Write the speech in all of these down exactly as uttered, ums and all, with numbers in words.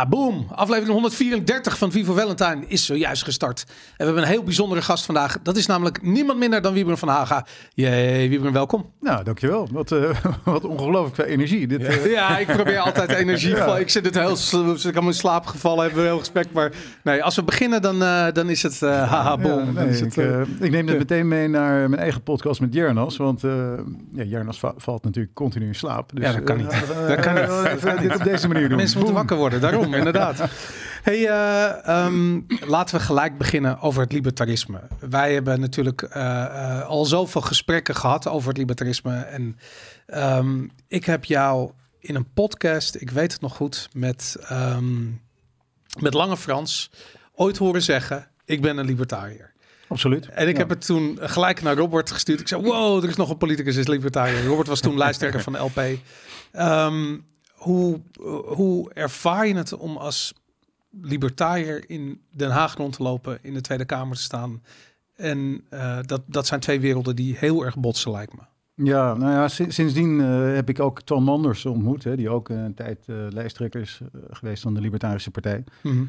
Ja, boom. Aflevering honderdvierendertig van Vivo Valentine is zojuist gestart. En we hebben een heel bijzondere gast vandaag. Dat is namelijk niemand minder dan Wiebren van Haga. Jee, Wiebren, welkom. Nou, dankjewel. Wat, uh, wat ongelooflijk veel energie. Dit, uh... Ja, ik probeer altijd energie. Ja. Ik zit het heel, ik kan in slaap gevallen, hebben we heel respect. Maar nee, als we beginnen, dan, uh, dan is het uh, haha, boom. Ja, nee, is het, uh, ik, uh, ik neem dit meteen mee naar mijn eigen podcast met Jernas. Want uh, ja, Jernas va- valt natuurlijk continu in slaap. Dus, ja, dat kan uh, niet. Uh, dat kan niet. Uh, even dit op deze manier doen. Mensen moeten wakker worden, daarom inderdaad. Hey, uh, um, laten we gelijk beginnen over het libertarisme. Wij hebben natuurlijk uh, uh, al zoveel gesprekken gehad over het libertarisme. En um, ik heb jou in een podcast, ik weet het nog goed, met, um, met Lange Frans ooit horen zeggen, ik ben een libertariër. Absoluut. En ik ja. heb het toen gelijk naar Robert gestuurd. Ik zei, wow, er is nog een politicus, is libertariër. Robert was toen lijsttrekker van de L P. Um, hoe, hoe ervaar je het om als libertariër in Den Haag rond te lopen, in de Tweede Kamer te staan? En uh, dat, dat zijn twee werelden die heel erg botsen, lijkt me. Ja, nou ja, sinds, sindsdien uh, heb ik ook Twan Manders ontmoet, hè, die ook uh, een tijd uh, lijsttrekker is uh, geweest van de Libertarische Partij. Mm-hmm.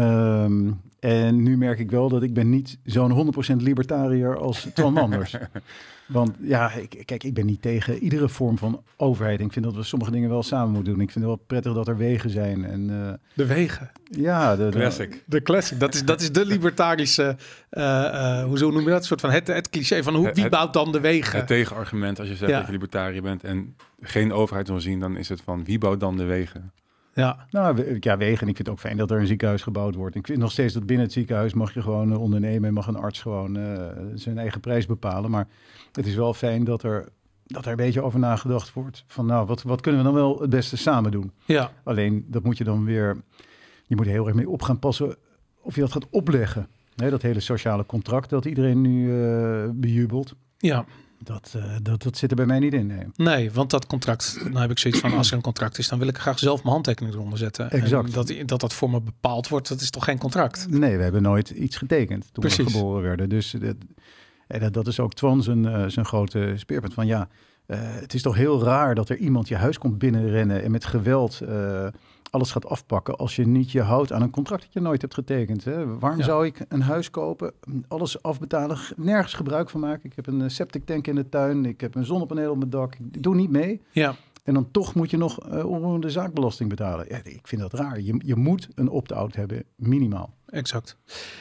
Um, en nu merk ik wel dat ik ben niet zo'n honderd procent libertariër als Twan Manders. Want ja, ik, kijk, ik ben niet tegen iedere vorm van overheid. Ik vind dat we sommige dingen wel samen moeten doen. Ik vind het wel prettig dat er wegen zijn. En, uh, de wegen? Ja. De, classic. De classic. Dat is, dat is de libertarische, uh, uh, hoezo noem je dat? Een soort van het, het cliché van hoe, wie het, bouwt dan de wegen? Het tegenargument als je zegt ja. dat je libertariër bent en geen overheid wil zien, dan is het van wie bouwt dan de wegen? Ja. Nou, ja, wegen. En ik vind het ook fijn dat er een ziekenhuis gebouwd wordt. Ik vind nog steeds dat binnen het ziekenhuis mag je gewoon uh, ondernemen en mag een arts gewoon uh, zijn eigen prijs bepalen. Maar het is wel fijn dat er, dat er een beetje over nagedacht wordt. Van nou, wat, wat kunnen we dan wel het beste samen doen? Ja. Alleen, dat moet je dan weer, je moet er heel erg mee op gaan passen of je dat gaat opleggen. Hè, dat hele sociale contract dat iedereen nu uh, bejubelt. Ja. Dat, uh, dat, dat zit er bij mij niet in. Nee. nee, want dat contract, nou heb ik zoiets van, als er een contract is, dan wil ik graag zelf mijn handtekening eronder zetten. Exact. En dat, dat dat voor me bepaald wordt, dat is toch geen contract? Nee, we hebben nooit iets getekend toen Precies. we geboren werden. Dus dat, dat, dat is ook Twan zijn, uh, zijn grote speerpunt van ja, uh, het is toch heel raar dat er iemand je huis komt binnenrennen en met geweld uh, alles gaat afpakken als je niet je houdt aan een contract dat je nooit hebt getekend. Hè? Waarom ja. zou ik een huis kopen, alles afbetalen, nergens gebruik van maken? Ik heb een septic tank in de tuin, ik heb een zonnepaneel op mijn dak, ik doe niet mee. Ja. En dan toch moet je nog uh, om de zaakbelasting betalen. Ja, ik vind dat raar. Je, je moet een opt-out hebben, minimaal. Exact.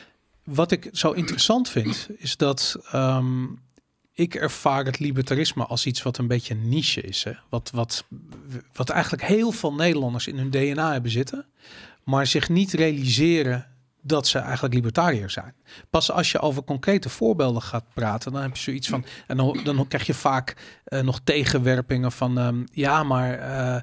Wat ik zo interessant vind, is dat um, ik ervaar het libertarisme als iets wat een beetje een niche is. Hè? Wat, wat, wat eigenlijk heel veel Nederlanders in hun D N A hebben zitten, maar zich niet realiseren dat ze eigenlijk libertariër zijn. Pas als je over concrete voorbeelden gaat praten, dan heb je zoiets van, en dan, dan krijg je vaak uh, nog tegenwerpingen van, um, ja, maar uh,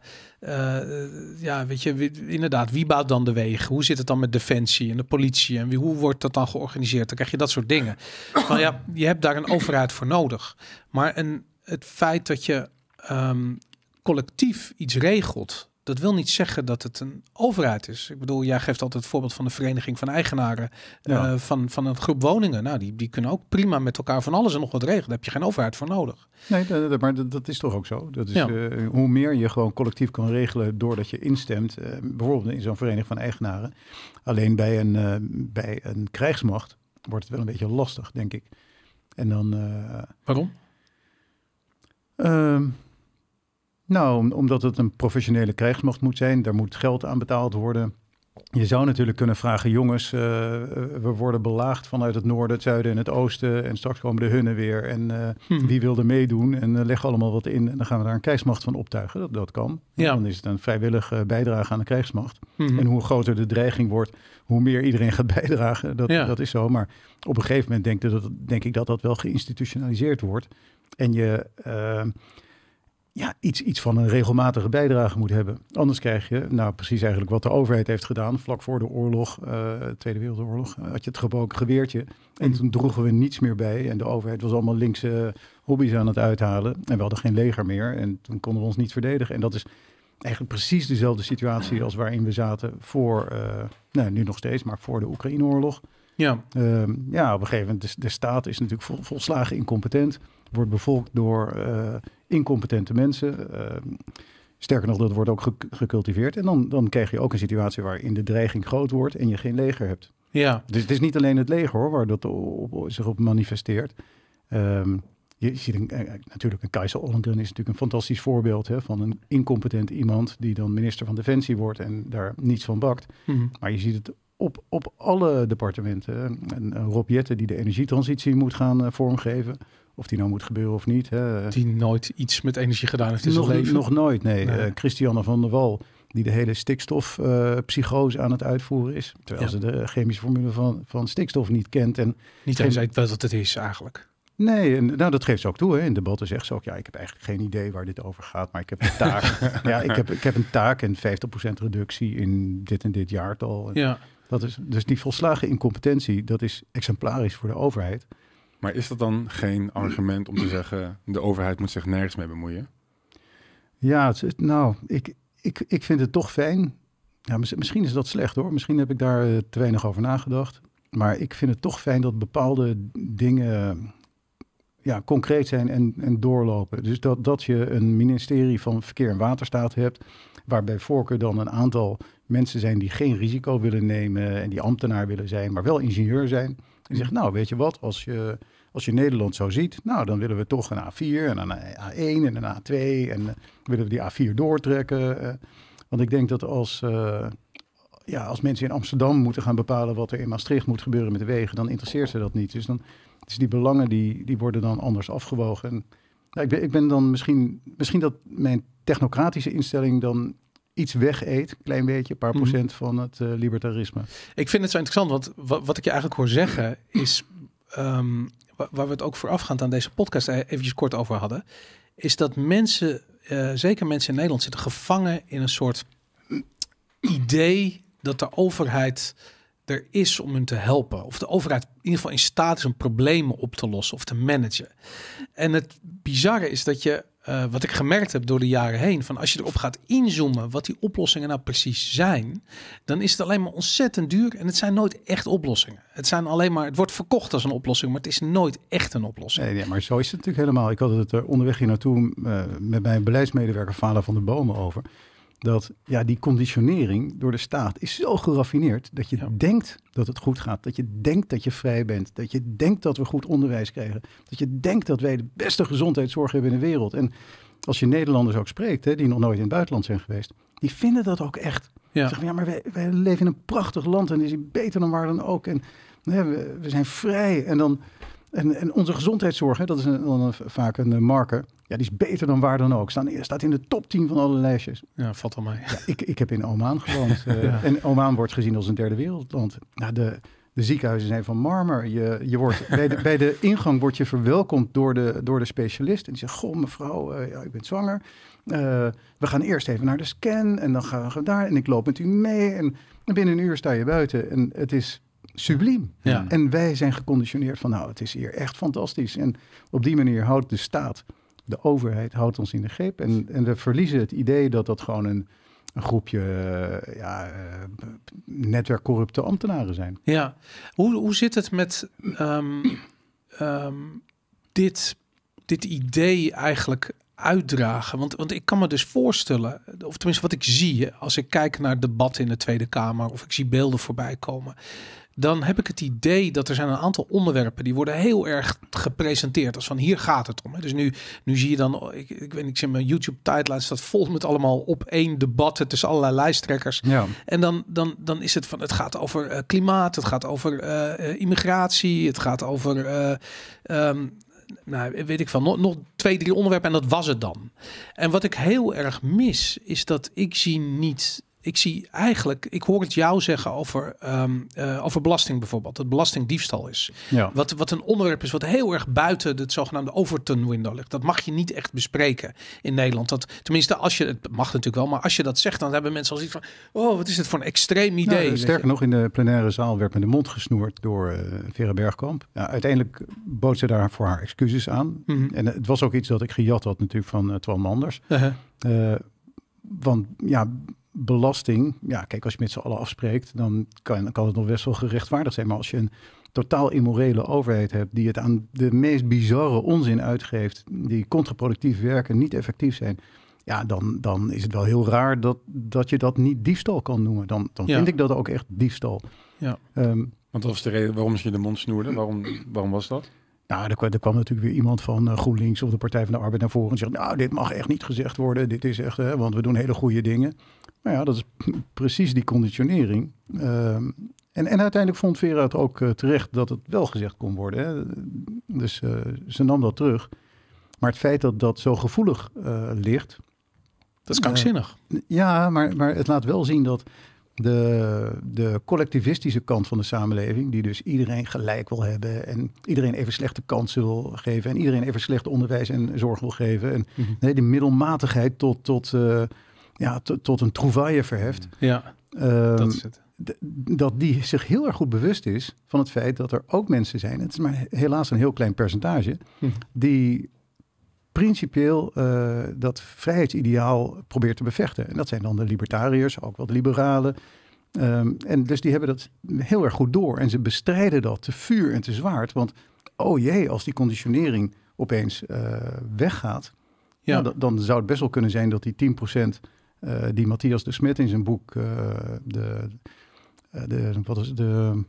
uh, ja, weet je, inderdaad, wie bouwt dan de wegen? Hoe zit het dan met defensie en de politie en wie, hoe wordt dat dan georganiseerd? Dan krijg je dat soort dingen. Van ja, je hebt daar een overheid voor nodig. Maar een, het feit dat je um, collectief iets regelt, dat wil niet zeggen dat het een overheid is. Ik bedoel, jij geeft altijd het voorbeeld van de Vereniging van Eigenaren ja. uh, van, van een groep woningen. Nou, die, die kunnen ook prima met elkaar van alles en nog wat regelen. Daar heb je geen overheid voor nodig. Nee, dat, dat, maar dat, dat is toch ook zo. Dat is, ja. uh, hoe meer je gewoon collectief kan regelen doordat je instemt, uh, bijvoorbeeld in zo'n Vereniging van Eigenaren. Alleen bij een, uh, bij een krijgsmacht wordt het wel een beetje lastig, denk ik. En dan... Uh, Waarom? Uh, Nou, omdat het een professionele krijgsmacht moet zijn. Daar moet geld aan betaald worden. Je zou natuurlijk kunnen vragen, jongens, uh, we worden belaagd vanuit het noorden, het zuiden en het oosten. En straks komen de hunnen weer. En uh, hmm. wie wil er meedoen? En uh, leg allemaal wat in. En dan gaan we daar een krijgsmacht van optuigen. Dat, dat kan. Ja. Dan is het een vrijwillige bijdrage aan de krijgsmacht. Hmm. En hoe groter de dreiging wordt, hoe meer iedereen gaat bijdragen. Dat, ja. dat is zo. Maar op een gegeven moment denk, dat, denk ik dat dat wel geïnstitutionaliseerd wordt. En je... Uh, Ja, iets, iets van een regelmatige bijdrage moet hebben. Anders krijg je, nou precies eigenlijk wat de overheid heeft gedaan. Vlak voor de oorlog, uh, Tweede Wereldoorlog, uh, had je het gebroken geweertje. En toen droegen we niets meer bij. En de overheid was allemaal linkse hobby's aan het uithalen. En we hadden geen leger meer. En toen konden we ons niet verdedigen. En dat is eigenlijk precies dezelfde situatie als waarin we zaten voor, uh, nou nu nog steeds, maar voor de Oekraïne-oorlog. Ja. Uh, ja, op een gegeven moment, de, de staat is natuurlijk vol, volslagen incompetent. Wordt bevolkt door uh, incompetente mensen. Uh, Sterker nog, dat wordt ook ge- gecultiveerd. En dan, dan krijg je ook een situatie waarin de dreiging groot wordt en je geen leger hebt. Ja. Dus het is niet alleen het leger hoor, waar dat op, op, zich op manifesteert. Um, je ziet een, uh, natuurlijk een Kajsa Ollongren is natuurlijk een fantastisch voorbeeld hè, van een incompetent iemand die dan minister van Defensie wordt en daar niets van bakt. Mm-hmm. Maar je ziet het op, op alle departementen. En, en Rob Jetten die de energietransitie moet gaan uh, vormgeven. Of die nou moet gebeuren of niet. Hè. Die nooit iets met energie gedaan heeft in nog, zijn leven. Nog nooit, nee. nee. Uh, Christiane van der Wal, die de hele stikstofpsychose uh, aan het uitvoeren is. Terwijl ja. ze de chemische formule van, van stikstof niet kent. En niet eens weet wat het is eigenlijk. Nee, en, nou dat geeft ze ook toe. Hè. In debatten zegt ze ook, ja, ik heb eigenlijk geen idee waar dit over gaat. Maar ik heb een taak. ja, ik heb, ik heb een taak en vijftig procent reductie in dit en dit jaartal. En ja. dat is, dus die volslagen incompetentie, dat is exemplarisch voor de overheid. Maar is dat dan geen argument om te zeggen, de overheid moet zich nergens mee bemoeien? Ja, het is, nou, ik, ik, ik vind het toch fijn. Ja, misschien is dat slecht hoor. Misschien heb ik daar uh, te weinig over nagedacht. Maar ik vind het toch fijn dat bepaalde dingen ja, concreet zijn en, en doorlopen. Dus dat, dat je een ministerie van Verkeer en Waterstaat hebt, waar bij voorkeur dan een aantal mensen zijn die geen risico willen nemen en die ambtenaar willen zijn, maar wel ingenieur zijn. En zegt, nou, weet je wat, als je, als je Nederland zo ziet, nou, dan willen we toch een A vier en een A één en een A twee en uh, willen we die A vier doortrekken. Uh, want ik denk dat als, uh, ja, als mensen in Amsterdam moeten gaan bepalen wat er in Maastricht moet gebeuren met de wegen, dan interesseert ze dat niet. Dus dan dus die belangen die, die worden dan anders afgewogen. En, nou, ik, ben, ik ben dan misschien, misschien dat mijn technocratische instelling dan iets wegeet, klein beetje, een paar mm-hmm. procent van het uh, libertarisme. Ik vind het zo interessant, want wat, wat ik je eigenlijk hoor zeggen is, um, waar we het ook voorafgaand aan deze podcast eventjes kort over hadden, is dat mensen, uh, zeker mensen in Nederland, zitten gevangen in een soort idee dat de overheid er is om hun te helpen. Of de overheid in ieder geval in staat is om problemen op te lossen of te managen. En het bizarre is dat je, uh, wat ik gemerkt heb door de jaren heen, van als je erop gaat inzoomen wat die oplossingen nou precies zijn, dan is het alleen maar ontzettend duur en het zijn nooit echt oplossingen. Het zijn alleen maar, het wordt verkocht als een oplossing, maar het is nooit echt een oplossing. Nee, nee, maar zo is het natuurlijk helemaal. Ik had het er onderweg hier naartoe uh, met mijn beleidsmedewerker Vala van der Bomen over. Dat ja, die conditionering door de staat is zo geraffineerd dat je ja. denkt dat het goed gaat. Dat je denkt dat je vrij bent. Dat je denkt dat we goed onderwijs krijgen. Dat je denkt dat wij de beste gezondheidszorg hebben in de wereld. En als je Nederlanders ook spreekt, hè, die nog nooit in het buitenland zijn geweest, die vinden dat ook echt. Ja. Zeggen, ja, maar wij, wij leven in een prachtig land en is beter dan waar dan ook. En hè, we, we zijn vrij. En, dan, en, en onze gezondheidszorg, hè, dat is een, een, vaak een uh, marker. Ja, die is beter dan waar dan ook. Staan, staat in de top tien van alle lijstjes. Ja, valt al mee. Ja, ik, ik heb in Oman gewoond. Uh, ja. En Oman wordt gezien als een derde wereldland. Nou, de, de ziekenhuizen zijn van marmer. Je, je wordt, bij, de, bij de ingang word je verwelkomd door de, door de specialist. En die zegt, goh mevrouw, uh, ja, u bent zwanger. Uh, we gaan eerst even naar de scan. En dan gaan we daar. En ik loop met u mee. En binnen een uur sta je buiten. En het is subliem. Ja. En wij zijn geconditioneerd van, nou, het is hier echt fantastisch. En op die manier houdt de staat, de overheid houdt ons in de greep. En, en we verliezen het idee dat dat gewoon een, een groepje uh, ja, uh, netwerkcorrupte ambtenaren zijn. Ja, hoe, hoe zit het met um, um, dit, dit idee eigenlijk uitdragen? Want, want ik kan me dus voorstellen, of tenminste wat ik zie, als ik kijk naar debatten in de Tweede Kamer of ik zie beelden voorbij komen, dan heb ik het idee dat er zijn een aantal onderwerpen die worden heel erg gepresenteerd als van hier gaat het om. Dus nu, nu zie je dan, ik, ik weet niet, ik zie mijn YouTube tijdlijn staat vol met allemaal op één debatten tussen allerlei lijsttrekkers. Ja. En dan, dan, dan is het van, het gaat over uh, klimaat, het gaat over uh, immigratie, het gaat over uh, um, nou, weet ik van nog, nog twee, drie onderwerpen en dat was het dan. En wat ik heel erg mis is dat ik zie niet. Ik zie eigenlijk, ik hoor het jou zeggen over, um, uh, over belasting bijvoorbeeld. Dat belastingdiefstal is. Ja. Wat, wat een onderwerp is wat heel erg buiten het zogenaamde Overton window ligt. Dat mag je niet echt bespreken in Nederland. Dat, tenminste, als je, het mag natuurlijk wel, maar als je dat zegt, dan hebben mensen al zoiets van, oh, wat is het voor een extreem idee. Nou, sterker nog, in de plenaire zaal werd me de mond gesnoerd door uh, Vera Bergkamp. Ja, uiteindelijk bood ze daar voor haar excuses aan. Mm-hmm. En het was ook iets dat ik gejat had natuurlijk van uh, Twan Manders. Uh-huh. Uh, want ja, belasting, ja, kijk, als je met z'n allen afspreekt, dan kan, kan het nog best wel gerechtvaardigd zijn. Maar als je een totaal immorele overheid hebt die het aan de meest bizarre onzin uitgeeft, die contraproductief werken, niet effectief zijn, Ja, dan, dan is het wel heel raar dat, dat je dat niet diefstal kan noemen. Dan, dan Ja. vind ik dat ook echt diefstal. Ja. Um, Want wat was de reden waarom ze je de mond snoerden? Waarom, waarom was dat? Nou, er kwam, er kwam natuurlijk weer iemand van uh, GroenLinks of de Partij van de Arbeid naar voren en zegt, nou, dit mag echt niet gezegd worden. Dit is echt, hè, want we doen hele goede dingen. Maar ja, dat is precies die conditionering. Um, en, en uiteindelijk vond Vera het ook uh, terecht dat het wel gezegd kon worden. Hè. Dus uh, ze nam dat terug. Maar het feit dat dat zo gevoelig uh, ligt... Dat is krankzinnig. Uh, ja, maar, maar het laat wel zien dat de, de collectivistische kant van de samenleving, die dus iedereen gelijk wil hebben en iedereen even slechte kansen wil geven en iedereen even slecht onderwijs en zorg wil geven. En mm-hmm. nee, die middelmatigheid tot, tot, uh, ja, tot, tot een trouvaille verheft. Ja, um, dat is het. D- dat die zich heel erg goed bewust is van het feit dat er ook mensen zijn, het is maar helaas een heel klein percentage, mm. die principieel uh, dat vrijheidsideaal probeert te bevechten. En dat zijn dan de libertariërs, ook wat liberalen. Um, en dus die hebben dat heel erg goed door. En ze bestrijden dat te vuur en te zwaard. Want, oh jee, als die conditionering opeens uh, weggaat, ja. nou, d- dan zou het best wel kunnen zijn dat die tien procent uh, die Matthias de Smet in zijn boek, uh, de, uh, de, wat is het, de...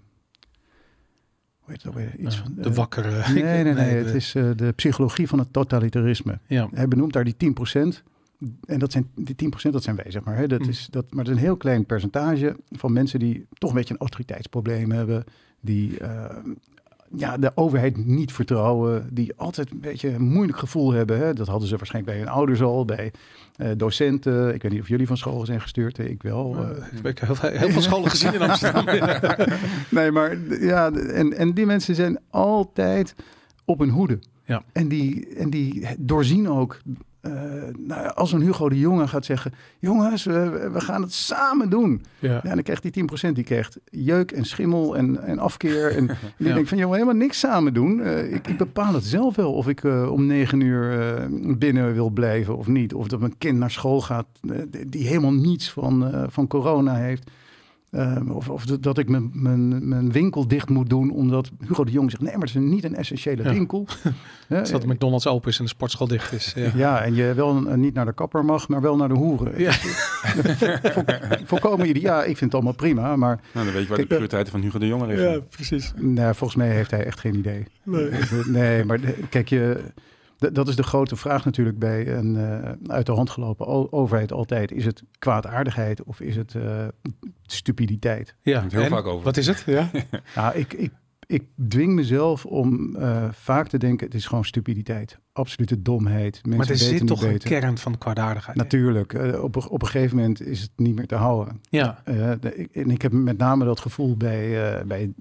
Iets van, de wakkere... Uh, nee, nee, nee, nee. Het de... is uh, de psychologie van het totalitarisme. Ja. Hij benoemt daar die tien procent. En dat zijn, die tien procent, dat zijn wij, zeg maar. Hè. Dat mm. is, dat, maar dat is een heel klein percentage van mensen die toch een beetje een autoriteitsprobleem hebben. Die uh, ja, de overheid niet vertrouwen. Die altijd een beetje een moeilijk gevoel hebben. Hè. Dat hadden ze waarschijnlijk bij hun ouders al, bij uh, docenten. Ik weet niet of jullie van school zijn gestuurd. Ik wel. Uh, ik heb heel, heel veel scholen gezien in Amsterdam. Nee, maar ja, en, en die mensen zijn altijd op hun hoede. Ja. En, die, en die doorzien ook, uh, nou, als een Hugo de Jonge gaat zeggen, jongens, we, we gaan het samen doen. Ja. Ja, dan krijgt die tien procent, die krijgt jeuk en schimmel en, en afkeer. En die ja. denkt van, joh, helemaal niks samen doen. Uh, ik, ik bepaal het zelf wel of ik uh, om negen uur uh, binnen wil blijven of niet. Of dat mijn kind naar school gaat uh, die helemaal niets van, uh, van corona heeft. Uh, of, of dat ik mijn, mijn, mijn winkel dicht moet doen, omdat Hugo de Jong zegt, nee, maar het is niet een essentiële ja. winkel. Ja, dat de McDonald's open is en de sportschool dicht is. Ja, ja en je wel uh, niet naar de kapper mag, maar wel naar de hoeren. Ja. Vol, volkomen ideaal. Ja, ik vind het allemaal prima, maar... Nou, dan weet je waar de prioriteiten van Hugo de Jong liggen. Ja, precies. Nou, volgens mij heeft hij echt geen idee. Nee, nee maar kijk, je... D- dat is de grote vraag natuurlijk bij een uh, uit de hand gelopen o- overheid altijd. Is het kwaadaardigheid of is het uh, stupiditeit? Ja, heel vaak over. Wat is het? Ja, nou, ik, ik, ik dwing mezelf om uh, vaak te denken, het is gewoon stupiditeit. Absolute domheid. Mensen maar er zit toch beter. een kern van kwaadaardigheid. Natuurlijk. Uh, op, op een gegeven moment is het niet meer te houden. Ja. Uh, de, ik, en ik heb met name dat gevoel bij... Uh, bij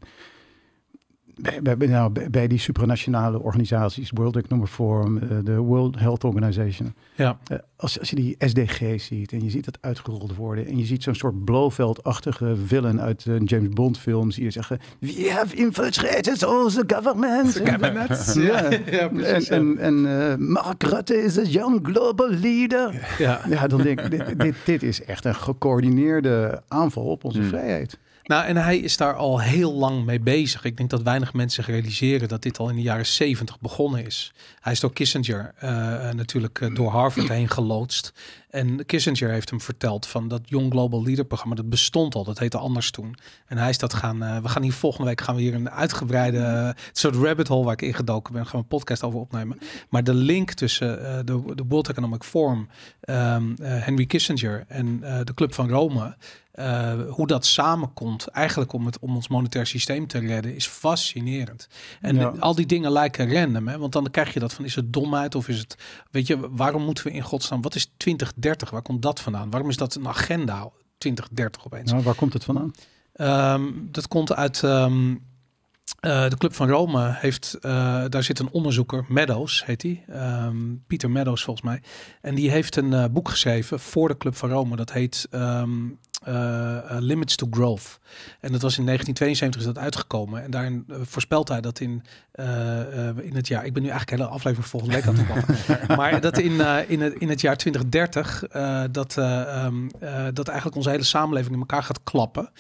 Bij, bij, nou, bij, bij die supranationale organisaties, World Economic Forum, uh, de World Health Organization. Ja. Uh, als, als je die S D G's ziet en je ziet dat uitgerold worden en je ziet zo'n soort Blofeld-achtige villain uit een James Bond film, zie je zeggen, we have infiltrated all the government. The cabinet. Ja, ja, precies. En, en, en uh, Mark Rutte is a young global leader. Ja, ja dan denk ik, dit, dit, dit is echt een gecoördineerde aanval op onze hmm. vrijheid. Nou, en hij is daar al heel lang mee bezig. Ik denk dat weinig mensen zich realiseren dat dit al in de jaren zeventig begonnen is. Hij is door Kissinger uh, natuurlijk uh, door Harvard heen geloodst. En Kissinger heeft hem verteld van dat Young Global Leader programma, dat bestond al, dat heette anders toen. En hij is dat gaan, uh, we gaan hier volgende week gaan we hier een uitgebreide, uh, soort rabbit hole waar ik ingedoken ben, gaan we een podcast over opnemen. Maar de link tussen uh, de, de World Economic Forum, um, uh, Henry Kissinger en uh, de Club van Rome, Uh, hoe dat samenkomt, eigenlijk om, het, om ons monetair systeem te redden, is fascinerend. En ja. al die dingen lijken random, hè? Want dan krijg je dat van, is het domheid of is het, weet je, waarom moeten we in godsnaam, wat is twintig dertig, waar komt dat vandaan? Waarom is dat een agenda, twintig dertig opeens? Nou, waar komt het vandaan? Um, dat komt uit... Um, Uh, de Club van Rome heeft, uh, daar zit een onderzoeker, Meadows heet hij, um, Pieter Meadows volgens mij. En die heeft een uh, boek geschreven voor de Club van Rome. Dat heet um, uh, uh, Limits to Growth. En dat was in negentien tweeënzeventig is dat uitgekomen. En daarin uh, voorspelt hij dat in, uh, uh, in het jaar, ik ben nu eigenlijk een hele aflevering volgende week aan het plannen. Maar dat in, uh, in, het, in het jaar twintig dertig, uh, dat, uh, um, uh, dat eigenlijk onze hele samenleving in elkaar gaat klappen.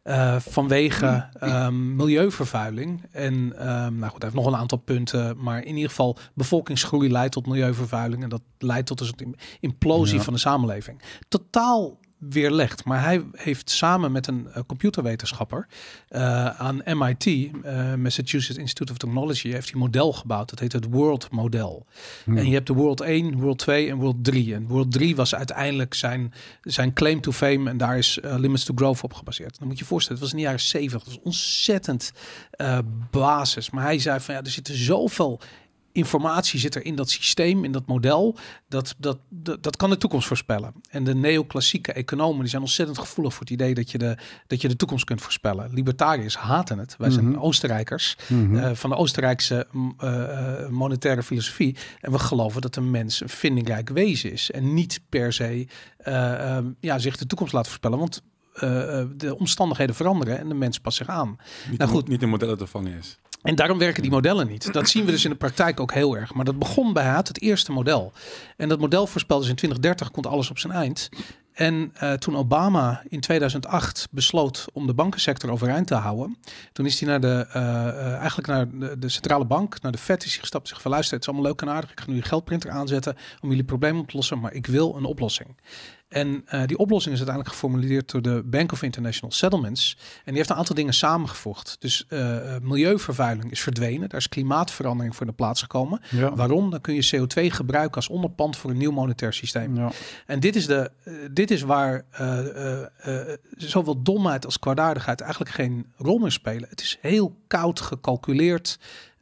Uh, vanwege um, milieuvervuiling. En um, nou goed, hij heeft nog een aantal punten. Maar in ieder geval, bevolkingsgroei leidt tot milieuvervuiling. En dat leidt tot een implosie ja. van de samenleving. Totaal weerlegd. Maar hij heeft samen met een uh, computerwetenschapper uh, aan M I T, uh, Massachusetts Institute of Technology, heeft hij een model gebouwd. Dat heet het World Model. Hmm. En je hebt de World één, World twee en World drie. En World drie was uiteindelijk zijn, zijn claim to fame. En daar is uh, Limits to Growth op gebaseerd. Dan moet je je voorstellen, het was in de jaren zeventig. Dat was ontzettend uh, basis. Maar hij zei van ja, er zitten zoveel informatie zit er in dat systeem, in dat model, dat, dat, dat, dat kan de toekomst voorspellen. En de neoclassieke economen die zijn ontzettend gevoelig voor het idee dat je de, dat je de toekomst kunt voorspellen. Libertariërs haten het. Wij zijn mm-hmm. Oostenrijkers mm-hmm. uh, van de Oostenrijkse uh, monetaire filosofie. En we geloven dat een mens een vindingrijk wezen is en niet per se uh, uh, ja, zich de toekomst laat voorspellen. Want uh, de omstandigheden veranderen en de mens past zich aan. Niet, nou, goed, niet een model dat te vangen is. En daarom werken die modellen niet. Dat zien we dus in de praktijk ook heel erg. Maar dat begon bij het, het eerste model. En dat model voorspelde dus in twintig dertig komt alles op zijn eind. En uh, toen Obama in tweeduizend acht besloot om de bankensector overeind te houden, toen is hij naar de, uh, uh, eigenlijk naar de, de centrale bank, naar de Fed is hij gestapt. Zich verluisterd, het is allemaal leuk en aardig. Ik ga nu een geldprinter aanzetten om jullie problemen op te lossen, maar ik wil een oplossing. En uh, die oplossing is uiteindelijk geformuleerd door de Bank of International Settlements. En die heeft een aantal dingen samengevoegd. Dus uh, milieuvervuiling is verdwenen. Daar is klimaatverandering voor in de plaats gekomen. Ja. Waarom? Dan kun je C O twee gebruiken als onderpand voor een nieuw monetair systeem. Ja. En dit is, de, uh, dit is waar uh, uh, uh, zowel domheid als kwaadaardigheid eigenlijk geen rol meer spelen. Het is heel koud gecalculeerd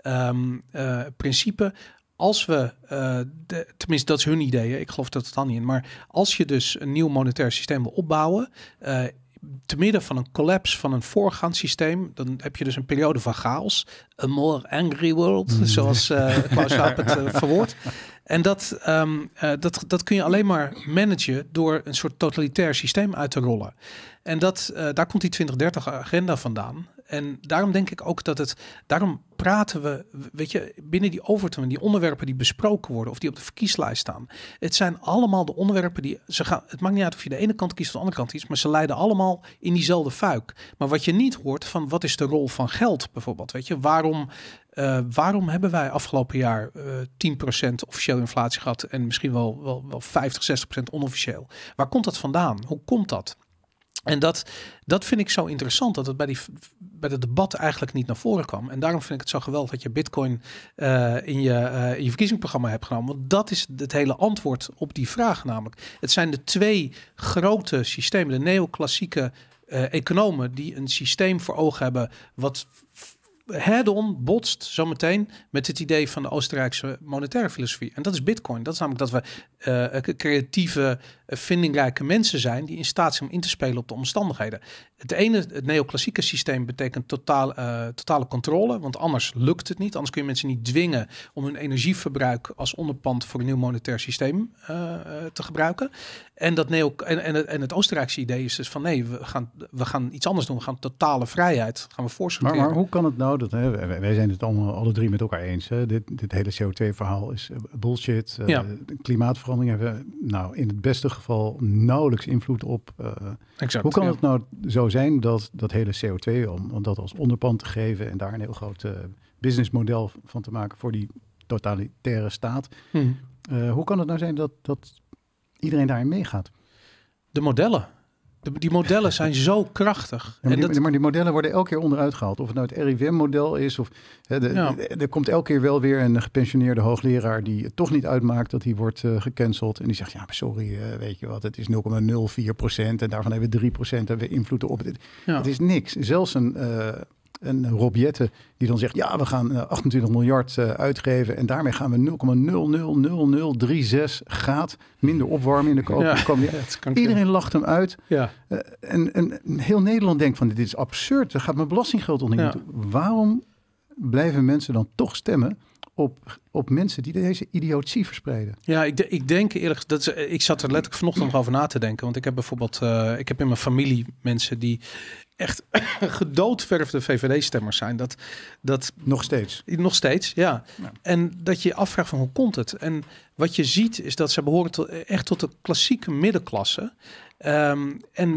um, uh, principe. Als we, uh, de, tenminste dat is hun ideeën, ik geloof dat het dan niet in, maar als je dus een nieuw monetair systeem wil opbouwen, uh, te midden van een collapse van een voorgaand systeem, dan heb je dus een periode van chaos, a more angry world, mm. zoals uh, Klaus Schwab het uh, verwoordt. En dat, um, uh, dat, dat kun je alleen maar managen door een soort totalitair systeem uit te rollen. En dat, uh, daar komt die twintig dertig agenda vandaan. En daarom denk ik ook dat het, daarom praten we, weet je, binnen die overtoon, die onderwerpen die besproken worden of die op de verkieslijst staan. Het zijn allemaal de onderwerpen die, ze gaan, het maakt niet uit of je de ene kant kiest of de andere kant kiest, maar ze leiden allemaal in diezelfde fuik. Maar wat je niet hoort van wat is de rol van geld bijvoorbeeld, weet je, waarom, uh, waarom hebben wij afgelopen jaar uh, tien procent officieel inflatie gehad en misschien wel, wel, wel vijftig, zestig procent onofficieel? Waar komt dat vandaan? Hoe komt dat? En dat, dat vind ik zo interessant, dat het bij, die, bij het debat eigenlijk niet naar voren kwam. En daarom vind ik het zo geweldig dat je Bitcoin uh, in, je, uh, in je verkiezingsprogramma hebt genomen. Want dat is het hele antwoord op die vraag namelijk. Het zijn de twee grote systemen, de neoclassieke uh, economen, die een systeem voor ogen hebben wat head-on botst zometeen met het idee van de Oostenrijkse monetaire filosofie. En dat is Bitcoin. Dat is namelijk dat we uh, creatieve, uh, vindingrijke mensen zijn die in staat zijn om in te spelen op de omstandigheden. Het ene, het neoclassieke systeem, betekent totaal, uh, totale controle, want anders lukt het niet. Anders kun je mensen niet dwingen om hun energieverbruik als onderpand voor een nieuw monetair systeem uh, uh, te gebruiken. En, dat neo, en, en, het, en het Oostenrijkse idee is dus van nee, we gaan, we gaan iets anders doen. We gaan totale vrijheid, gaan we voorsorteren. Maar, maar hoe kan het nou dat, hè, wij zijn het allemaal alle drie met elkaar eens. Hè? Dit, dit hele C O twee verhaal is bullshit. Uh, ja. Klimaatverandering hebben nou in het beste geval nauwelijks invloed op. Uh, exact, hoe kan ja. het nou zo zijn dat dat hele C O twee, om, om dat als onderpand te geven en daar een heel groot uh, businessmodel van te maken voor die totalitaire staat. Hmm. Uh, hoe kan het nou zijn dat, dat iedereen daarin meegaat? De modellen. De, die modellen zijn zo krachtig. Ja, maar, en die, dat... maar die modellen worden elke keer onderuit gehaald. Of het nou het R I V M-model is. Of, hè, de, ja. de, er komt elke keer wel weer een gepensioneerde hoogleraar die het toch niet uitmaakt dat hij wordt uh, gecanceld. En die zegt, ja, maar sorry, uh, weet je wat, het is nul komma nul vier procent en daarvan hebben we drie procent hebben we invloed op. Het, ja. het is niks. Zelfs een... Uh, een Rob Jetten die dan zegt, ja, we gaan uh, achtentwintig miljard uh, uitgeven en daarmee gaan we nul komma nul nul nul nul drie zes graad minder opwarmen in de komende ja, ja, Iedereen lacht hem uit. Ja. Uh, en, en heel Nederland denkt van, dit is absurd, er gaat mijn belastinggeld onder. Ja. Waarom blijven mensen dan toch stemmen op, op mensen die deze idiotie verspreiden? Ja, ik, de, ik denk eerlijk, dat is, ik zat er letterlijk vanochtend nog over na te denken, want ik heb bijvoorbeeld, uh, ik heb in mijn familie mensen die echt gedoodverfde V V D-stemmers zijn. Dat, dat, nog steeds? Nog steeds, ja. ja. En dat je je afvraagt van hoe komt het? En wat je ziet is dat ze behoren tot, echt tot de klassieke middenklasse. Um, en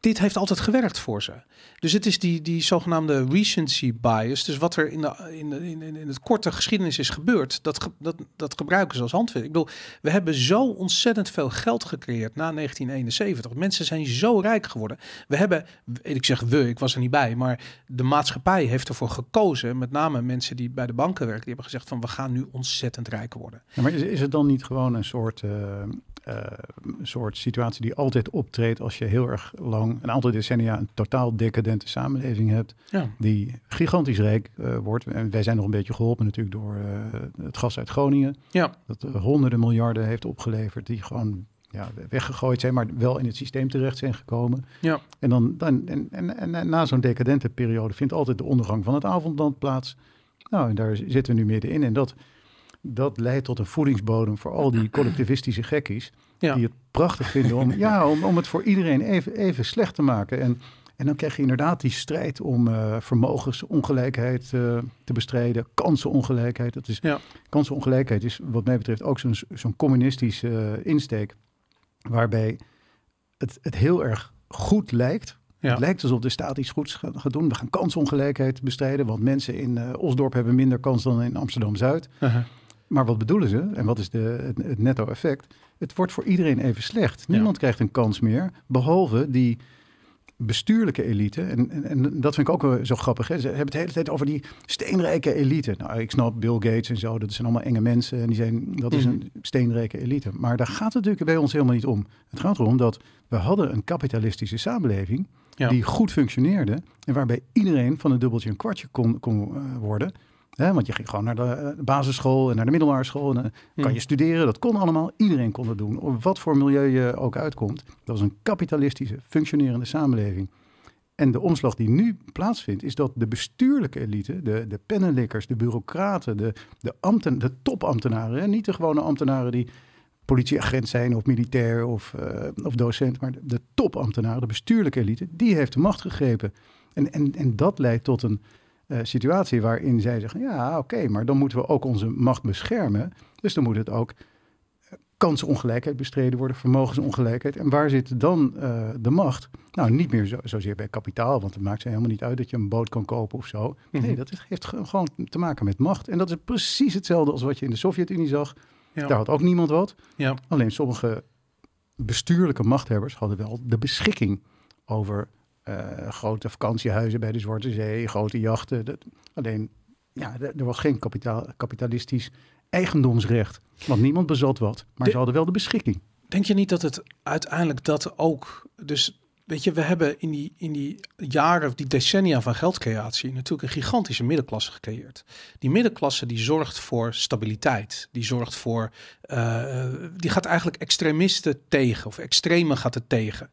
dit heeft altijd gewerkt voor ze. Dus het is die, die zogenaamde recency bias. Dus wat er in, de, in, de, in, in het korte geschiedenis is gebeurd, dat, dat, dat gebruiken ze als handvat. Ik bedoel, we hebben zo ontzettend veel geld gecreëerd na negentien eenenzeventig. Mensen zijn zo rijk geworden. We hebben, ik zeg we, ik was er niet bij, maar de maatschappij heeft ervoor gekozen, met name mensen die bij de banken werken, die hebben gezegd van we gaan nu ontzettend rijk worden. Ja, maar is, is het dan niet gewoon een soort... Uh... Uh, een soort situatie die altijd optreedt als je heel erg lang, een aantal decennia, een totaal decadente samenleving hebt, ja. die gigantisch rijk uh, wordt. En wij zijn nog een beetje geholpen natuurlijk door uh, het gas uit Groningen. Ja. Dat uh, honderden miljarden heeft opgeleverd, die gewoon ja, weggegooid zijn, maar wel in het systeem terecht zijn gekomen. Ja. En, dan, dan, en, en, en, en na zo'n decadente periode vindt altijd de ondergang van het avondland plaats. Nou, en daar zitten we nu middenin. En dat... Dat leidt tot een voedingsbodem voor al die collectivistische gekkies. Ja. Die het prachtig vinden om, ja, om, om het voor iedereen even, even slecht te maken. En, en dan krijg je inderdaad die strijd om uh, vermogensongelijkheid uh, te bestrijden. Kansenongelijkheid. Dat is, ja. Kansenongelijkheid is wat mij betreft ook zo'n, zo'n communistische uh, insteek. Waarbij het, het heel erg goed lijkt. Ja. Het lijkt alsof de staat iets goeds gaat doen. We gaan kansongelijkheid bestrijden. Want mensen in uh, Osdorp hebben minder kans dan in Amsterdam-Zuid. Uh-huh. Maar wat bedoelen ze? En wat is de, het, het netto-effect? Het wordt voor iedereen even slecht. Niemand ja. krijgt een kans meer, behalve die bestuurlijke elite. En, en, en dat vind ik ook zo grappig. Hè? Ze hebben het de hele tijd over die steenrijke elite. Nou, ik snap Bill Gates en zo. Dat zijn allemaal enge mensen. En die zijn, dat is een steenrijke elite. Maar daar gaat het natuurlijk bij ons helemaal niet om. Het gaat erom dat we hadden een kapitalistische samenleving ja. die goed functioneerde. En waarbij iedereen van een dubbeltje een kwartje kon, kon uh, worden. He, want je ging gewoon naar de basisschool en naar de middelbare school. En dan kan hmm. je studeren. Dat kon allemaal. Iedereen kon dat doen. Op wat voor milieu je ook uitkomt. Dat was een kapitalistische, functionerende samenleving. En de omslag die nu plaatsvindt, is dat de bestuurlijke elite, de, de pennenlikkers, de bureaucraten, de, de, ambten, de topambtenaren, hè, niet de gewone ambtenaren die politieagent zijn of militair of, uh, of docent, maar de, de topambtenaren, de bestuurlijke elite, die heeft de macht gegrepen. En, en, en dat leidt tot een Uh, situatie waarin zij zeggen, ja, oké, okay, maar dan moeten we ook onze macht beschermen. Dus dan moet het ook uh, kansenongelijkheid bestreden worden, vermogensongelijkheid. En waar zit dan uh, de macht? Nou, niet meer zo, zozeer bij kapitaal, want het maakt ze helemaal niet uit dat je een boot kan kopen of zo. Mm-hmm. Nee, dat is, heeft g- gewoon te maken met macht. En dat is precies hetzelfde als wat je in de Sovjet-Unie zag. Ja. Daar had ook niemand wat. Ja. Alleen sommige bestuurlijke machthebbers hadden wel de beschikking over Uh, grote vakantiehuizen bij de Zwarte Zee, grote jachten. Dat, alleen, ja, d- er was geen kapitaal, kapitalistisch eigendomsrecht. Want niemand bezat wat, maar de, ze hadden wel de beschikking. Denk je niet dat het uiteindelijk dat ook... Dus weet je, we hebben in die, in die jaren, die decennia van geldcreatie natuurlijk een gigantische middenklasse gecreëerd. Die middenklasse die zorgt voor stabiliteit. Die zorgt voor... Uh, die gaat eigenlijk extremisten tegen of extreme gaat het tegen.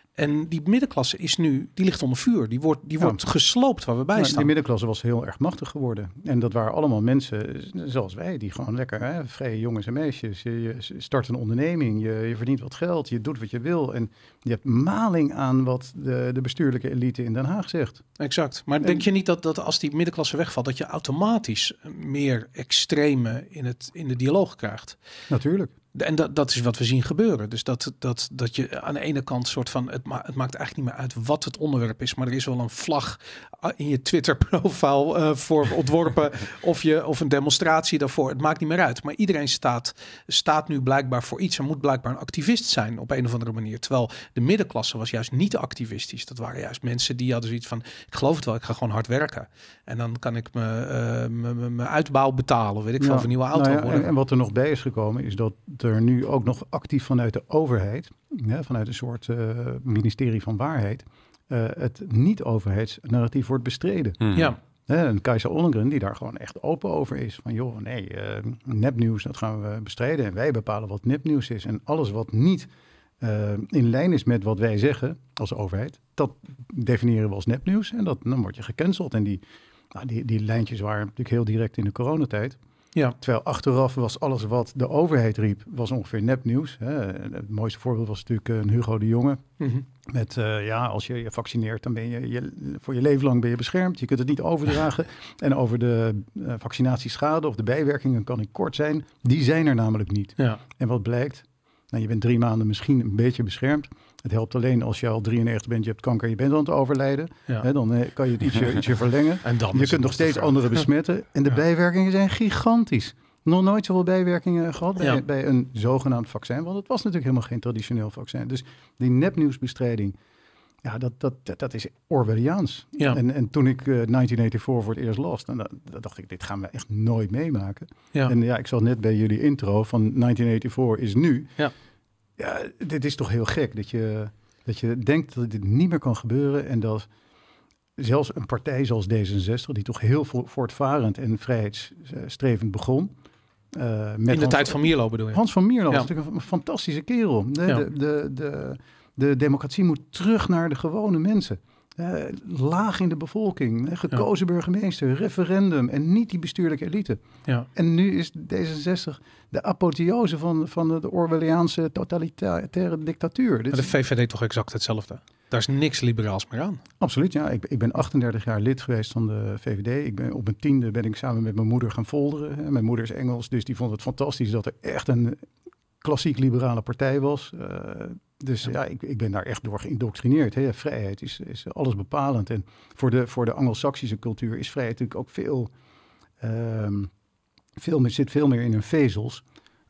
En die middenklasse is nu, die ligt onder vuur. Die wordt, die ja. wordt gesloopt waar we bij staan. Die middenklasse was heel erg machtig geworden. En dat waren allemaal mensen zoals wij, die gewoon lekker, hè, vrije jongens en meisjes. Je, je start een onderneming, je, je verdient wat geld, je doet wat je wil. En je hebt maling aan wat de, de bestuurlijke elite in Den Haag zegt. Exact. Maar en, denk je niet dat, dat als die middenklasse wegvalt, dat je automatisch meer extreme in, het, in de dialoog krijgt? Natuurlijk. En dat, dat is wat we zien gebeuren. Dus dat, dat, dat je aan de ene kant soort van... Het, ma- het maakt eigenlijk niet meer uit wat het onderwerp is. Maar er is wel een vlag in je Twitter-profiel uh, voor ontworpen. of, je, of een demonstratie daarvoor. Het maakt niet meer uit. Maar iedereen staat, staat nu blijkbaar voor iets. Er moet blijkbaar een activist zijn op een of andere manier. Terwijl de middenklasse was juist niet activistisch. Dat waren juist mensen die hadden zoiets van... Ik geloof het wel, ik ga gewoon hard werken. En dan kan ik mijn uh, uitbouw betalen. Weet ik veel, ja, of een nieuwe auto. Nou ja, en, en wat er nog bij is gekomen is dat... er nu ook nog actief vanuit de overheid, ja, vanuit een soort uh, ministerie van waarheid, uh, het niet-overheidsnarratief wordt bestreden. Hmm. Ja. Uh, en Kajsa Ollongren die daar gewoon echt open over is. Van joh, nee, uh, nepnieuws, dat gaan we bestrijden. En wij bepalen wat nepnieuws is. En alles wat niet uh, in lijn is met wat wij zeggen als overheid, dat definiëren we als nepnieuws. En dat, dan word je gecanceld. En die, nou, die, die lijntjes waren natuurlijk heel direct in de coronatijd. Ja. Terwijl achteraf was alles wat de overheid riep, was ongeveer nepnieuws. Hè. Het mooiste voorbeeld was natuurlijk een Hugo de Jonge. Mm-hmm. Met, uh, ja, als je je vaccineert, dan ben je, je voor je leven lang ben je beschermd. Je kunt het niet overdragen. En over de uh, vaccinatieschade of de bijwerkingen kan ik kort zijn. Die zijn er namelijk niet. Ja. En wat blijkt? Nou, je bent drie maanden misschien een beetje beschermd. Het helpt alleen als je al drieënnegentig bent, je hebt kanker, je bent aan het overlijden. Ja. Hè, dan eh, kan je het ietsje, ietsje verlengen. En dan Je is kunt nog het steeds lastiger. anderen besmetten. En de Ja. bijwerkingen zijn gigantisch. Nog nooit zoveel bijwerkingen gehad bij, Ja. bij een zogenaamd vaccin. Want het was natuurlijk helemaal geen traditioneel vaccin. Dus die nepnieuwsbestrijding, ja, dat, dat, dat, dat is Orwelliaans. Ja. En, en toen ik uh, negentien vierennegentig voor het eerst las, dan, dan dacht ik, dit gaan we echt nooit meemaken. Ja. En ja, ik zag net bij jullie intro van negentien vierennegentig is nu. Ja. Ja, dit is toch heel gek dat je, dat je denkt dat dit niet meer kan gebeuren. En dat zelfs een partij zoals D zesenzestig, die toch heel vo- voortvarend en vrijheidsstrevend begon. Uh, met In de Hans, tijd van Mierlo bedoel je? Hans van Mierlo Ja. is natuurlijk een fantastische kerel. De, Ja. de, de, de, de democratie moet terug naar de gewone mensen. Uh, laag in de bevolking, hè, gekozen ja. burgemeester, referendum en niet die bestuurlijke elite. Ja. En nu is D zesenzestig de apotheose van, van de Orwelliaanse totalitaire dictatuur. Maar de V V D toch exact hetzelfde? Daar is niks liberaals meer aan. Absoluut, ja. Ik, ik ben achtendertig jaar lid geweest van de V V D. Ik ben, op mijn tiende ben ik samen met mijn moeder gaan folderen. Mijn moeder is Engels, dus die vond het fantastisch dat er echt een klassiek liberale partij was. Uh, dus ja, ja ik, ik ben daar echt door geïndoctrineerd. Hè. Vrijheid is, is alles bepalend. En voor de, voor de Anglo-Saxische cultuur is vrijheid natuurlijk ook veel... Um, veel meer, zit veel meer in hun vezels.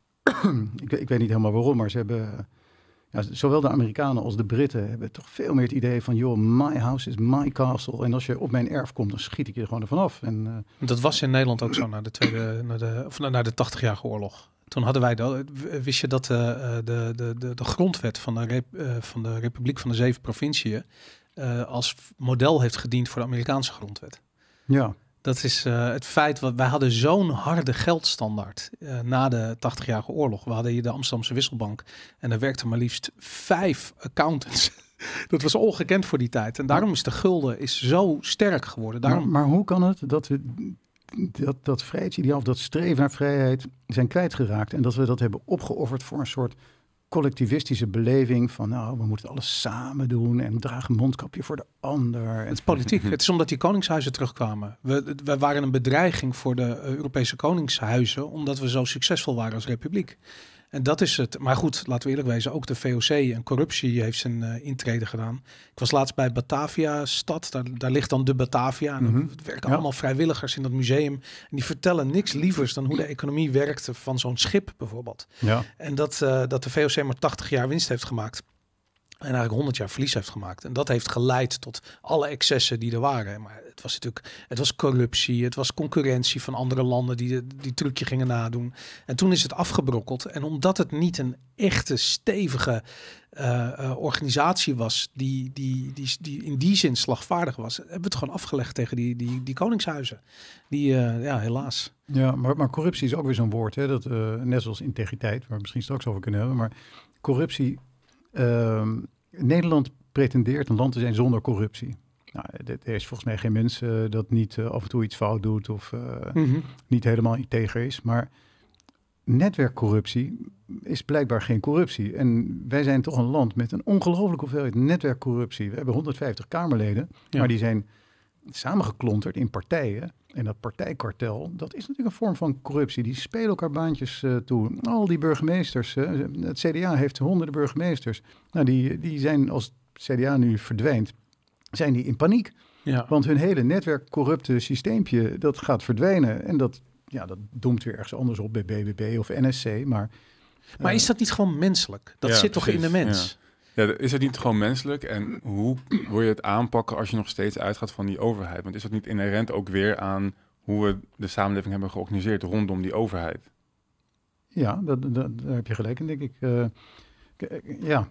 ik, ik weet niet helemaal waarom, maar ze hebben... Ja, zowel de Amerikanen als de Britten hebben toch veel meer het idee van... joh, my house is my castle. En als je op mijn erf komt, dan schiet ik je er gewoon ervan af. En, uh... Dat was in Nederland ook zo na de, tweede, na de, of na de tachtigjarige oorlog. Toen hadden wij, de, wist je dat uh, de, de, de, de grondwet van de, rep, uh, van de Republiek van de Zeven Provinciën... Uh, als model heeft gediend voor de Amerikaanse grondwet. Ja. Dat is uh, het feit, wat wij hadden zo'n harde geldstandaard uh, na de tachtigjarige oorlog. We hadden hier de Amsterdamse Wisselbank en daar werkten maar liefst vijf accountants. Dat was ongekend voor die tijd. En daarom is de gulden is zo sterk geworden. Daarom... Maar, maar hoe kan het dat we dat, dat vrijheidsideaal, dat streven naar vrijheid zijn kwijtgeraakt en dat we dat hebben opgeofferd voor een soort collectivistische beleving van nou, we moeten alles samen doen en dragen een mondkapje voor de ander. Het is politiek. Het is omdat die koningshuizen terugkwamen. We, we waren een bedreiging voor de Europese koningshuizen omdat we zo succesvol waren als republiek. En dat is het. Maar goed, laten we eerlijk wezen, ook de V O C en corruptie heeft zijn uh, intrede gedaan. Ik was laatst bij Batavia stad, daar, daar ligt dan de Batavia. En mm-hmm. er werken ja. allemaal vrijwilligers in dat museum. En die vertellen niks lievers dan hoe de economie werkte van zo'n schip bijvoorbeeld. Ja. En dat, uh, dat de V O C maar tachtig jaar winst heeft gemaakt. En eigenlijk honderd jaar verlies heeft gemaakt. En dat heeft geleid tot alle excessen die er waren. Maar het was natuurlijk, het was corruptie, het was concurrentie van andere landen die die trucje gingen nadoen. En toen is het afgebrokkeld. En omdat het niet een echte stevige uh, uh, organisatie was, die, die, die, die in die zin slagvaardig was, hebben we het gewoon afgelegd tegen die, die, die koningshuizen. Die, uh, ja, helaas. Ja, maar, maar corruptie is ook weer zo'n woord, hè? Dat, uh, net zoals integriteit, waar we misschien straks over kunnen hebben. Maar corruptie... Uh, Nederland pretendeert een land te zijn zonder corruptie. Nou, er is volgens mij geen mens uh, dat niet uh, af en toe iets fout doet of uh, mm-hmm. niet helemaal integer is. Maar netwerkcorruptie is blijkbaar geen corruptie. En wij zijn toch een land met een ongelooflijke hoeveelheid netwerkcorruptie. We hebben honderdvijftig Kamerleden, ja. maar die zijn samengeklonterd in partijen. En dat partijkartel, dat is natuurlijk een vorm van corruptie. Die spelen elkaar baantjes uh, toe. Al die burgemeesters, uh, het C D A heeft honderden burgemeesters. Nou, die, die zijn als het C D A nu verdwijnt, zijn die in paniek. Ja. Want hun hele netwerkcorrupte systeempje, dat gaat verdwijnen. En dat, ja, dat doemt weer ergens anders op bij B B B of N S C. Maar, maar uh, is dat niet gewoon menselijk? Dat ja, zit toch precies, in de mens? Ja. Ja, is het niet gewoon menselijk? En hoe wil je het aanpakken als je nog steeds uitgaat van die overheid? Want is dat niet inherent ook weer aan hoe we de samenleving hebben georganiseerd rondom die overheid? Ja, dat, dat, daar heb je gelijk in, denk ik. Uh, k- ja.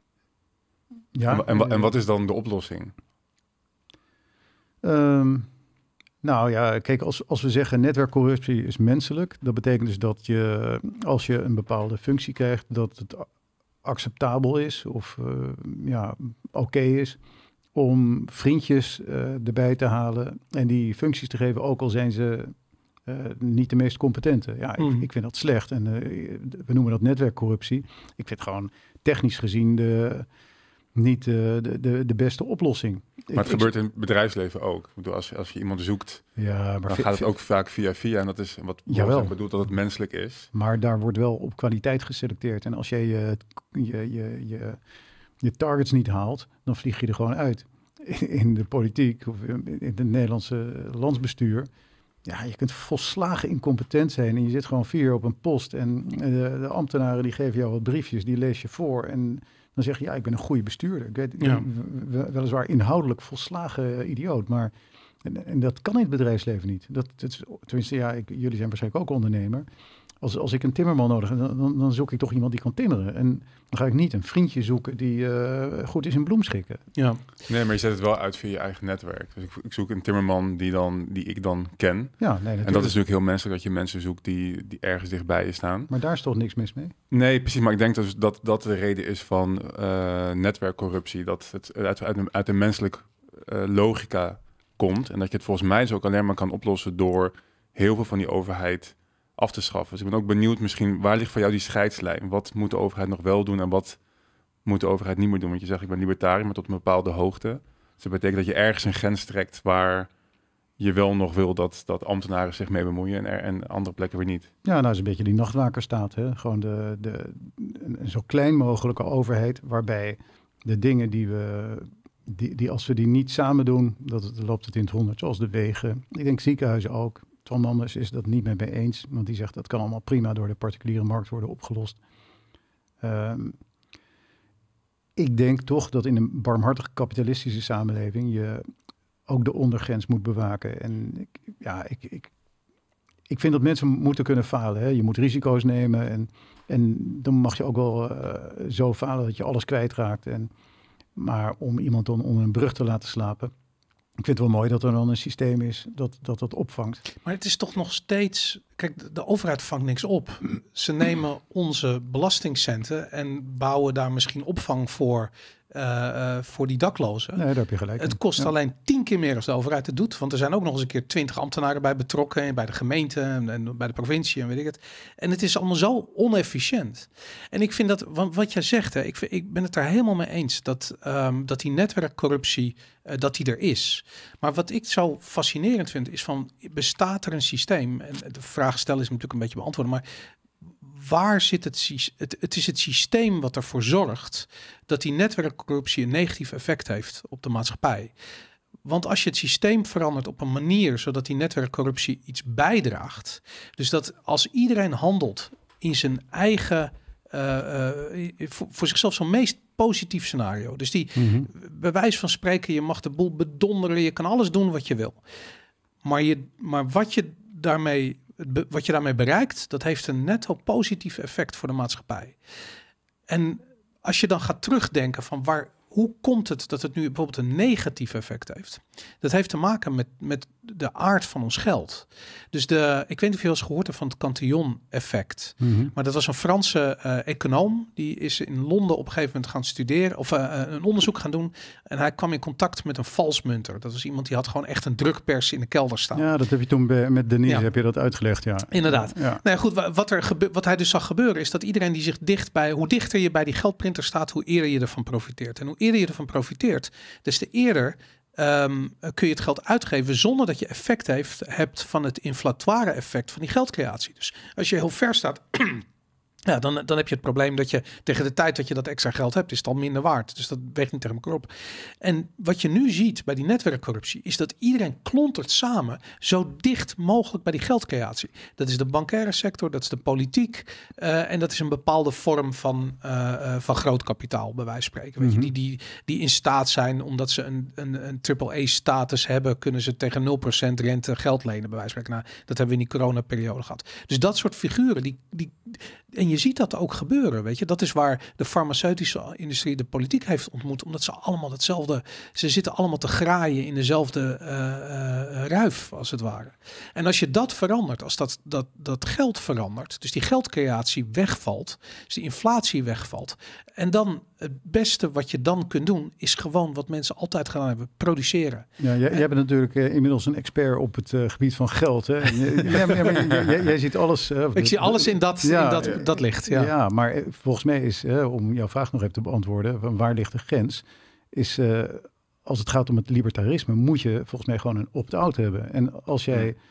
ja. En, en, en wat is dan de oplossing? Um, nou ja, kijk, als, als we zeggen netwerkcorruptie is menselijk, dat betekent dus dat je, als je een bepaalde functie krijgt, dat het acceptabel is of uh, ja, oké okay is om vriendjes uh, erbij te halen en die functies te geven, ook al zijn ze uh, niet de meest competente. Ja, mm. ik, ik vind dat slecht en uh, we noemen dat netwerkcorruptie. Ik vind gewoon technisch gezien de, niet uh, de, de, de beste oplossing. Maar het ik, gebeurt ik, in het bedrijfsleven ook. Ik bedoel, als, als je iemand zoekt, ja, maar dan gaat het ook vaak via via. En dat is wat ik bedoel dat het menselijk is. Maar daar wordt wel op kwaliteit geselecteerd. En als jij je, je, je, je je targets niet haalt, dan vlieg je er gewoon uit. In de politiek of in het Nederlandse landsbestuur. Ja, je kunt volslagen incompetent zijn en je zit gewoon vier op een post. En de, de ambtenaren die geven jou wat briefjes, die lees je voor. En dan zeg je, ja, ik ben een goede bestuurder. Ik weet, Ja. Weliswaar inhoudelijk volslagen idioot, maar en, en dat kan in het bedrijfsleven niet. Dat, dat is, tenminste, ja, ik, jullie zijn waarschijnlijk ook ondernemer. Als, als ik een timmerman nodig heb, dan, dan, dan zoek ik toch iemand die kan timmeren. En dan ga ik niet een vriendje zoeken die uh, goed is in bloemschikken. Ja. Nee, maar je zet het wel uit via je eigen netwerk. Dus ik, ik zoek een timmerman die, dan, die ik dan ken. Ja, nee, en dat is natuurlijk heel menselijk dat je mensen zoekt die, die ergens dichtbij je staan. Maar daar is toch niks mis mee? Nee, precies. Maar ik denk dus dat dat de reden is van uh, netwerkcorruptie. Dat het uit, uit, een, uit een menselijk uh, logica komt. En dat je het volgens mij dus ook alleen maar kan oplossen door heel veel van die overheid af te schaffen. Dus ik ben ook benieuwd misschien, waar ligt voor jou die scheidslijn? Wat moet de overheid nog wel doen en wat moet de overheid niet meer doen? Want je zegt, ik ben libertariër, maar tot een bepaalde hoogte. Dus dat betekent dat je ergens een grens trekt waar je wel nog wil dat, dat ambtenaren zich mee bemoeien en, er, en andere plekken weer niet. Ja, nou is een beetje die nachtwakerstaat. Hè? Gewoon de, de, een zo klein mogelijke overheid, waarbij de dingen die we, die, die als we die niet samen doen, dat het, loopt het in het honderd, zoals de wegen. Ik denk ziekenhuizen ook. Tom Manders is dat niet met mij eens, want die zegt dat kan allemaal prima door de particuliere markt worden opgelost. Um, ik denk toch dat in een barmhartige kapitalistische samenleving je ook de ondergrens moet bewaken. En ik, ja, ik, ik, ik vind dat mensen moeten kunnen falen. Hè? Je moet risico's nemen en, en dan mag je ook wel uh, zo falen dat je alles kwijtraakt. En, maar om iemand dan onder een brug te laten slapen, ik vind het wel mooi dat er dan een systeem is dat dat, dat opvangt. Maar het is toch nog steeds... Kijk, de overheid vangt niks op. Ze nemen onze belastingcenten en bouwen daar misschien opvang voor... Uh, uh, voor die daklozen. Nee, daar heb je gelijk. Het kost ja. alleen tien keer meer als de overheid het doet. Want er zijn ook nog eens een keer twintig ambtenaren bij betrokken. En bij de gemeente en, en bij de provincie en weet ik het. En het is allemaal zo onefficiënt. En ik vind dat, wat, wat jij zegt, hè, ik, ik ben het daar helemaal mee eens. Dat, um, dat die netwerkcorruptie, uh, dat die er is. Maar wat ik zo fascinerend vind, is van, bestaat er een systeem? En de vraag stellen is natuurlijk een beetje beantwoorden, maar... Waar zit het, het? Het is het systeem wat ervoor zorgt dat die netwerkcorruptie een negatief effect heeft op de maatschappij. Want als je het systeem verandert op een manier zodat die netwerkcorruptie iets bijdraagt. Dus dat als iedereen handelt in zijn eigen, uh, uh, voor, voor zichzelf zo'n meest positief scenario. Dus die, mm-hmm. bij wijze van spreken, je mag de boel bedonderen, je kan alles doen wat je wil. Maar, je, maar wat je daarmee... Wat je daarmee bereikt, dat heeft een netto positief effect voor de maatschappij. En als je dan gaat terugdenken van waar, hoe komt het dat het nu bijvoorbeeld een negatief effect heeft? Dat heeft te maken met, met de aard van ons geld. Dus de, ik weet niet of je wel eens gehoord hebt van het Cantillon-effect. Mm-hmm. Maar dat was een Franse uh, econoom. Die is in Londen op een gegeven moment gaan studeren. Of uh, een onderzoek gaan doen. En hij kwam in contact met een valsmunter. Dat was iemand die had gewoon echt een drukpers in de kelder staan. Ja, dat heb je toen bij, met Denise ja. heb je dat uitgelegd. Ja. Inderdaad. Ja. Nou ja, goed, wat, er gebe- wat hij dus zag gebeuren is dat iedereen die zich dicht bij... Hoe dichter je bij die geldprinter staat, hoe eerder je ervan profiteert. En hoe eerder je ervan profiteert, des te eerder... Um, kun je het geld uitgeven zonder dat je effect heeft, hebt van het inflatoire effect van die geldcreatie. Dus als je heel ver staat, ja, dan, dan heb je het probleem dat je tegen de tijd dat je dat extra geld hebt, is het al minder waard. Dus dat weegt niet tegen elkaar op. En wat je nu ziet bij die netwerkcorruptie, is dat iedereen klontert samen zo dicht mogelijk bij die geldcreatie. Dat is de bankaire sector, dat is de politiek uh, en dat is een bepaalde vorm van, uh, uh, van groot kapitaal, bij wijze van spreken. Weet mm-hmm. je, die, die, die in staat zijn, omdat ze een, een, een triple A status hebben, kunnen ze tegen nul procent rente geld lenen, bij wijze van spreken. Nou, dat hebben we in die coronaperiode gehad. Dus dat soort figuren, die, die, en je ziet dat ook gebeuren, weet je. Dat is waar de farmaceutische industrie de politiek heeft ontmoet, omdat ze allemaal hetzelfde, ze zitten allemaal te graaien in dezelfde uh, uh, ruif, als het ware. En als je dat verandert, als dat, dat, dat geld verandert, dus die geldcreatie wegvalt, dus die inflatie wegvalt, en dan het beste wat je dan kunt doen, is gewoon wat mensen altijd gedaan hebben, produceren. Ja, jij, en, jij bent natuurlijk uh, inmiddels een expert op het uh, gebied van geld. Hè? ja, maar, ja, maar, jij, jij ziet alles. Uh, ik zie alles in dat, ja, in dat, dat licht. Ja. ja, maar volgens mij is, uh, om jouw vraag nog even te beantwoorden, van waar ligt de grens, is uh, als het gaat om het libertarisme, moet je volgens mij gewoon een opt-out hebben. En als jij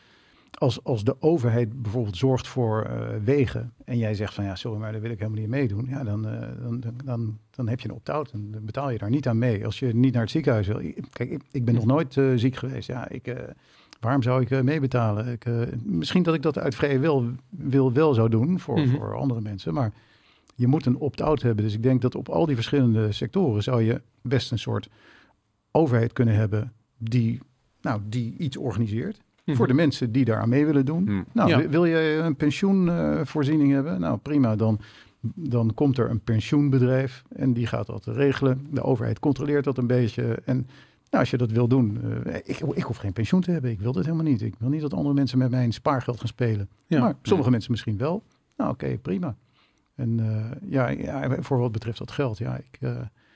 als, als de overheid bijvoorbeeld zorgt voor uh, wegen en jij zegt van ja, sorry, maar daar wil ik helemaal niet meedoen. Ja, dan, uh, dan, dan, dan, dan heb je een opt-out en dan betaal je daar niet aan mee. Als je niet naar het ziekenhuis wil. Kijk, ik, ik ben nog nooit uh, ziek geweest. Ja, ik, uh, waarom zou ik uh, meebetalen? Ik, uh, misschien dat ik dat uit vrije wil, wil wel zou doen voor, mm-hmm. voor andere mensen, maar je moet een opt-out hebben. Dus ik denk dat op al die verschillende sectoren zou je best een soort overheid kunnen hebben die, nou, die iets organiseert. Mm-hmm. Voor de mensen die daar aan mee willen doen. Mm. Nou, ja. wil je een pensioenvoorziening uh, hebben? Nou, prima. Dan, dan komt er een pensioenbedrijf en die gaat dat regelen. De overheid controleert dat een beetje. En nou, als je dat wil doen, uh, ik, ik hoef geen pensioen te hebben. Ik wil dat helemaal niet. Ik wil niet dat andere mensen met mijn spaargeld gaan spelen. Ja. Maar sommige ja. mensen misschien wel. Nou, oké, okay, prima. En uh, ja, ja, voor wat betreft dat geld, ja, ik... Uh,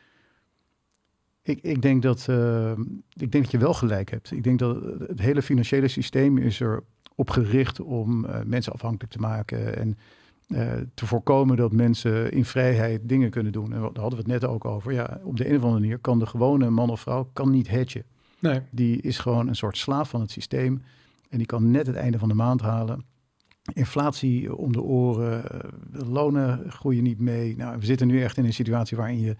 Ik, ik, denk dat, uh, ik denk dat je wel gelijk hebt. Ik denk dat het hele financiële systeem is erop gericht om uh, mensen afhankelijk te maken en uh, te voorkomen dat mensen in vrijheid dingen kunnen doen. En daar hadden we het net ook over. Ja, op de een of andere manier kan de gewone man of vrouw kan niet hedgen. Nee. Die is gewoon een soort slaaf van het systeem en die kan net het einde van de maand halen. Inflatie om de oren, uh, lonen groeien niet mee. Nou, we zitten nu echt in een situatie waarin je...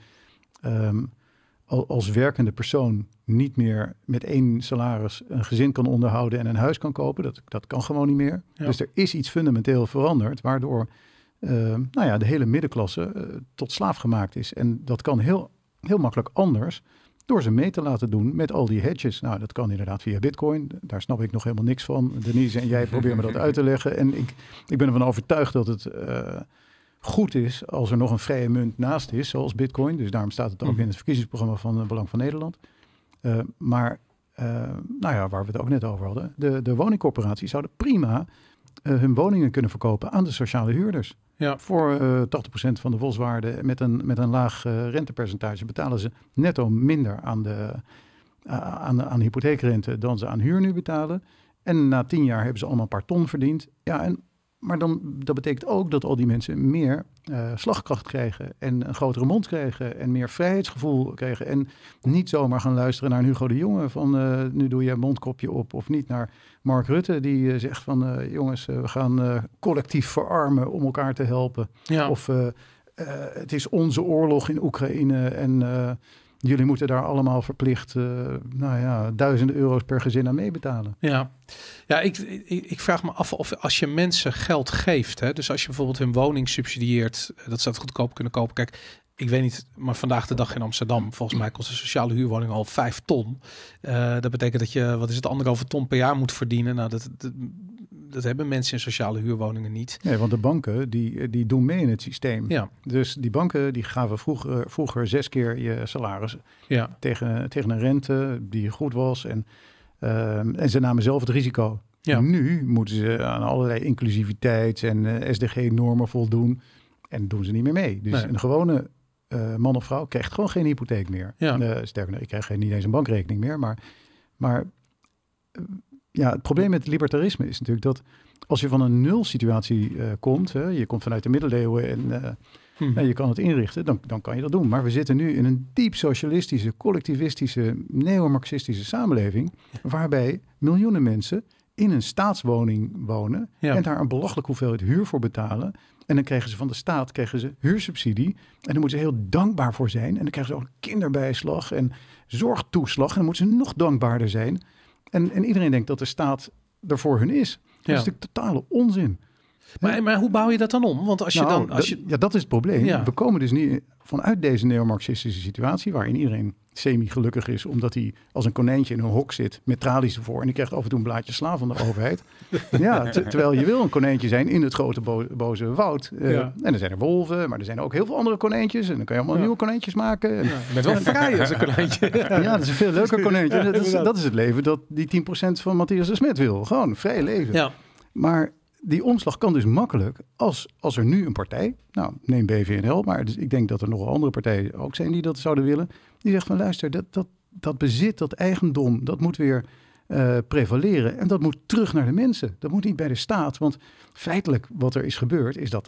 Um, als werkende persoon niet meer met één salaris een gezin kan onderhouden en een huis kan kopen. Dat, dat kan gewoon niet meer. Ja. Dus er is iets fundamenteel veranderd, waardoor uh, nou ja, de hele middenklasse uh, tot slaaf gemaakt is. En dat kan heel, heel makkelijk anders door ze mee te laten doen met al die hedges. Nou, dat kan inderdaad via Bitcoin. Daar snap ik nog helemaal niks van. Denise en jij proberen me dat uit te leggen. En ik, ik ben ervan overtuigd dat het... Uh, goed is als er nog een vrije munt naast is, zoals Bitcoin. Dus daarom staat het ook mm. in het verkiezingsprogramma van uh, Belang van Nederland. Uh, maar, uh, nou ja, waar we het ook net over hadden. De, de woningcorporaties zouden prima uh, hun woningen kunnen verkopen aan de sociale huurders. Ja. Voor uh, tachtig procent van de volkswaarde met een, met een laag uh, rentepercentage betalen ze netto minder aan de, uh, aan, de, aan de hypotheekrente dan ze aan huur nu betalen. En na tien jaar hebben ze allemaal een paar ton verdiend. Ja, en Maar dan, dat betekent ook dat al die mensen meer uh, slagkracht krijgen en een grotere mond krijgen en meer vrijheidsgevoel krijgen. En niet zomaar gaan luisteren naar een Hugo de Jonge van uh, nu doe je een mondkopje op. Of niet naar Mark Rutte die uh, zegt van uh, jongens, uh, we gaan uh, collectief verarmen om elkaar te helpen. Ja. Of uh, uh, het is onze oorlog in Oekraïne en... Uh, Jullie moeten daar allemaal verplicht, uh, nou ja, duizenden euro's per gezin aan meebetalen. Ja, ja ik, ik, ik vraag me af of als je mensen geld geeft, hè, dus als je bijvoorbeeld hun woning subsidieert, dat ze dat goedkoop kunnen kopen. Kijk, ik weet niet, maar vandaag de dag in Amsterdam, volgens mij kost een sociale huurwoning al vijf ton. Uh, dat betekent dat je, wat is het, anderhalve ton per jaar moet verdienen. Nou, dat, dat, dat hebben mensen in sociale huurwoningen niet. Nee, want de banken, die, die doen mee in het systeem. Ja. Dus die banken, die gaven vroeger, vroeger zes keer je salaris ja. tegen, tegen een rente die goed was. En, uh, en ze namen zelf het risico. Ja. Nu moeten ze aan allerlei inclusiviteit en uh, S D G-normen voldoen. En doen ze niet meer mee. Dus nee. een gewone uh, man of vrouw krijgt gewoon geen hypotheek meer. Ja. Uh, sterker nog, ik krijg geen, niet eens een bankrekening meer. Maar, maar uh, ja, het probleem met libertarisme is natuurlijk dat als je van een nul situatie uh, komt, hè, je komt vanuit de middeleeuwen en uh, hmm. uh, je kan het inrichten, dan, dan kan je dat doen. Maar we zitten nu in een diep socialistische, collectivistische, neo-marxistische samenleving, waarbij miljoenen mensen in een staatswoning wonen ja. en daar een belachelijk hoeveelheid huur voor betalen. En dan krijgen ze van de staat krijgen ze huursubsidie. En daar moeten ze heel dankbaar voor zijn. En dan krijgen ze ook kinderbijslag en zorgtoeslag. En dan moeten ze nog dankbaarder zijn. En, en iedereen denkt dat de staat er voor hun is. Dat ja. is natuurlijk totale onzin. Maar, maar hoe bouw je dat dan om? Want als je nou, dan... Als je... Dat, ja, dat is het probleem. Ja. We komen dus niet vanuit deze neo-marxistische situatie, waarin iedereen semi-gelukkig is, omdat hij als een konijntje in een hok zit met tralies ervoor. En die krijgt af en toe een blaadje sla van de overheid. ja, t- terwijl je wil een konijntje zijn in het grote bo- boze woud. Uh, ja. En er zijn er wolven, maar er zijn ook heel veel andere konijntjes. En dan kan je allemaal ja. nieuwe konijntjes maken. En, ja, je bent wel vrij als een konijntje. ja, dat is een veel leuker konijntje. Dat is, dat is het leven dat die tien procent van Matthias de Smet wil. Gewoon een vrij leven. Ja. Maar die omslag kan dus makkelijk als, als er nu een partij, nou neem B V N L, maar dus ik denk dat er nog andere partijen ook zijn die dat zouden willen, die zegt van luister, dat, dat, dat bezit, dat eigendom, dat moet weer uh, prevaleren en dat moet terug naar de mensen. Dat moet niet bij de staat, want feitelijk wat er is gebeurd is dat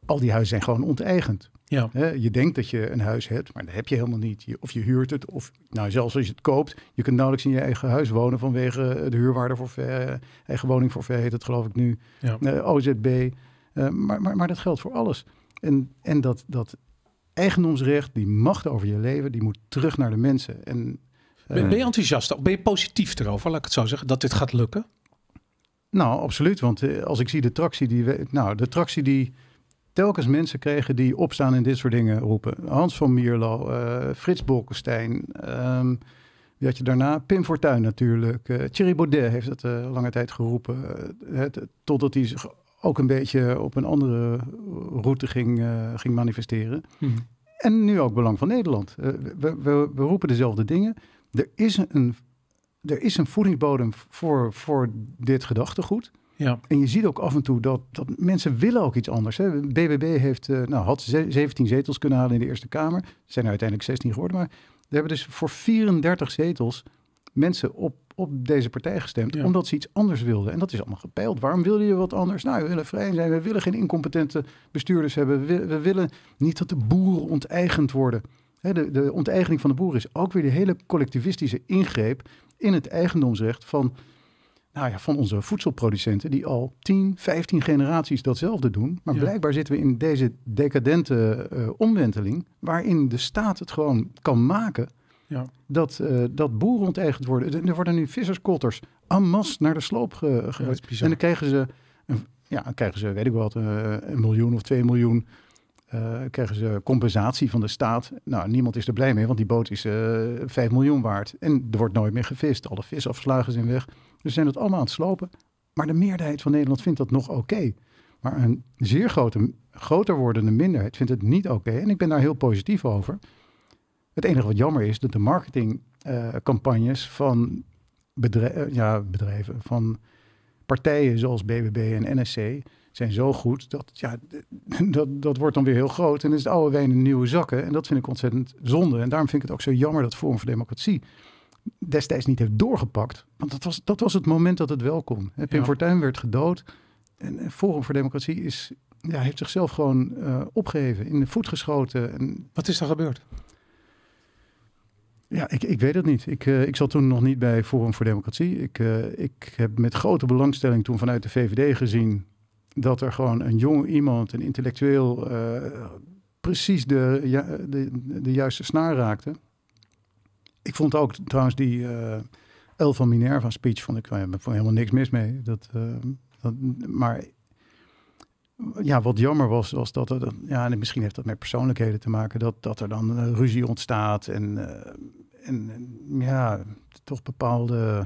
al die huizen zijn gewoon onteigend. Ja. Hè, je denkt dat je een huis hebt, maar dat heb je helemaal niet. Je, of je huurt het, of nou, zelfs als je het koopt, je kunt nauwelijks in je eigen huis wonen vanwege de huurwaardeforfait, eigen woningforfait heet het geloof ik nu, Ja. uh, O Z B. Uh, maar, maar, maar dat geldt voor alles. En, en dat, dat eigendomsrecht, die macht over je leven, die moet terug naar de mensen. En, uh, ben, ben je enthousiast? Of ben je positief erover, laat ik het zo zeggen, dat dit gaat lukken? Nou, absoluut. Want uh, als ik zie de tractie die we, nou, de tractie die telkens mensen kregen die opstaan en dit soort dingen roepen. Hans van Mierlo, uh, Frits Bolkestein, um, wie had je daarna? Pim Fortuyn natuurlijk. Uh, Thierry Baudet heeft het uh, lange tijd geroepen. Uh, het, totdat hij zich ook een beetje op een andere route ging, uh, ging manifesteren. Hmm. En nu ook Belang van Nederland. Uh, we, we, we roepen dezelfde dingen. Er is een, er is een voedingsbodem voor, voor dit gedachtegoed. Ja. En je ziet ook af en toe dat, dat mensen willen ook iets anders. Hè. B B B heeft, uh, nou, had zeventien zetels kunnen halen in de Eerste Kamer. Er zijn er uiteindelijk zestien geworden. Maar we hebben dus voor vierendertig zetels mensen op, op deze partij gestemd. Ja. Omdat ze iets anders wilden. En dat is allemaal gepeild. Waarom wilde je wat anders? Nou, we willen vrij zijn. We willen geen incompetente bestuurders hebben. We, we willen niet dat de boeren onteigend worden. Hè, de, de onteigening van de boeren is ook weer de hele collectivistische ingreep in het eigendomsrecht van... Nou ja, van onze voedselproducenten die al tien, vijftien generaties datzelfde doen. Maar ja. blijkbaar zitten we in deze decadente uh, omwenteling... waarin de staat het gewoon kan maken ja. dat, uh, dat boeren onteigend worden. Er worden nu visserskotters en masse naar de sloop gegooid. Ja, en dan krijgen ze, een, ja, dan krijgen ze, weet ik wat, uh, een miljoen of twee miljoen... Uh, krijgen ze compensatie van de staat. Nou, niemand is er blij mee, want die boot is uh, vijf miljoen waard. En er wordt nooit meer gevist. Alle visafslagen zijn weg. Dus ze zijn het allemaal aan het slopen. Maar de meerderheid van Nederland vindt dat nog oké. Okay. Maar een zeer grote, groter wordende minderheid vindt het niet oké. Okay. En ik ben daar heel positief over. Het enige wat jammer is dat de marketingcampagnes uh, van bedrijf, uh, ja, bedrijven, van partijen zoals B B B en N S C... zijn zo goed, dat, ja, dat, dat wordt dan weer heel groot. En dan is het oude wijn in nieuwe zakken. En dat vind ik ontzettend zonde. En daarom vind ik het ook zo jammer dat Forum voor Democratie destijds niet heeft doorgepakt. Want dat was, dat was het moment dat het wel kon. Pim ja. Fortuyn werd gedood. En Forum voor Democratie is, ja, heeft zichzelf gewoon uh, opgeheven, in de voet geschoten. En wat is er gebeurd? Ja, ik, ik weet het niet. Ik, uh, ik zat toen nog niet bij Forum voor Democratie. Ik, uh, ik heb met grote belangstelling toen vanuit de V V D gezien... dat er gewoon een jong iemand, een intellectueel, uh, precies de, ja, de, de juiste snaar raakte. Ik vond ook trouwens die uh, El van Minerva speech, vond ik, ja, vond helemaal niks mis mee. Dat, uh, dat, maar ja, wat jammer was, was dat er, dat, ja, en misschien heeft dat met persoonlijkheden te maken, dat, dat er dan uh, ruzie ontstaat en, uh, en, en ja, toch bepaalde...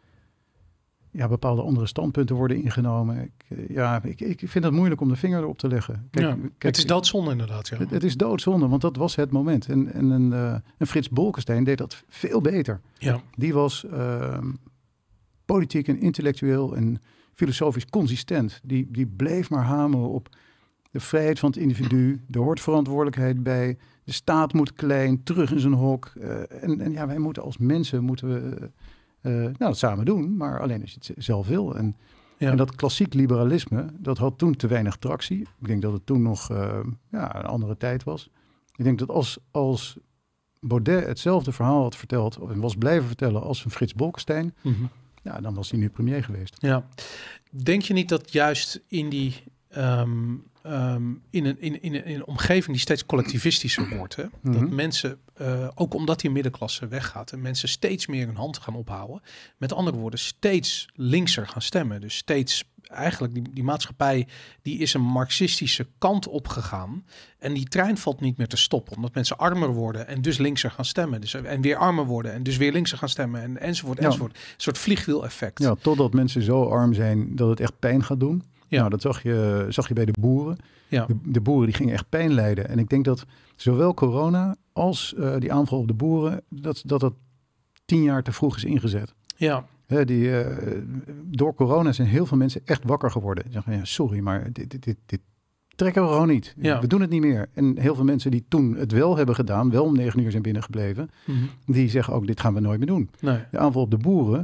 Ja, bepaalde andere standpunten worden ingenomen. Ik, ja, ik, ik vind het moeilijk om de vinger erop te leggen. Kijk, ja, kijk, het is doodzonde inderdaad. Ja. Het, het is doodzonde, want dat was het moment. En, en een, uh, een Frits Bolkestein deed dat veel beter. Ja. Die was uh, politiek en intellectueel en filosofisch consistent. Die, die bleef maar hameren op de vrijheid van het individu. Er hoort verantwoordelijkheid bij. De staat moet klein, terug in zijn hok. Uh, en, en ja, wij moeten als mensen... moeten we, uh, Uh, nou, dat samen doen, maar alleen als je het zelf wil. En, ja. en dat klassiek liberalisme, dat had toen te weinig tractie. Ik denk dat het toen nog uh, ja, een andere tijd was. Ik denk dat als, als Baudet hetzelfde verhaal had verteld... en was blijven vertellen als een Frits Bolkestein... Mm-hmm. Ja, dan was hij nu premier geweest. Ja. Denk je niet dat juist in die... Um, um, in, een, in, in, in een omgeving die steeds collectivistischer wordt. Hè? Mm-hmm. Dat mensen, uh, ook omdat die middenklasse weggaat... en mensen steeds meer hun hand gaan ophouden... met andere woorden, steeds linkser gaan stemmen. Dus steeds, eigenlijk, die, die maatschappij... die is een marxistische kant opgegaan... en die trein valt niet meer te stoppen... omdat mensen armer worden en dus linkser gaan stemmen. Dus, en weer armer worden en dus weer linkser gaan stemmen... en, enzovoort, enzovoort. Ja. Een soort vliegwiel-effect. Ja, totdat mensen zo arm zijn dat het echt pijn gaat doen... Ja. Nou, dat zag je, zag je bij de boeren. Ja. De, de boeren die gingen echt pijn lijden. En ik denk dat zowel corona als uh, die aanval op de boeren... dat dat, dat tien jaar te vroeg is ingezet. Ja. He, die, uh, door corona zijn heel veel mensen echt wakker geworden. Die zeggen, ja, sorry, maar dit, dit, dit, dit trekken we gewoon niet. Ja. We doen het niet meer. En heel veel mensen die toen het wel hebben gedaan... wel om negen uur zijn binnengebleven... Mm-hmm. die zeggen ook, dit gaan we nooit meer doen. Nee. De aanval op de boeren...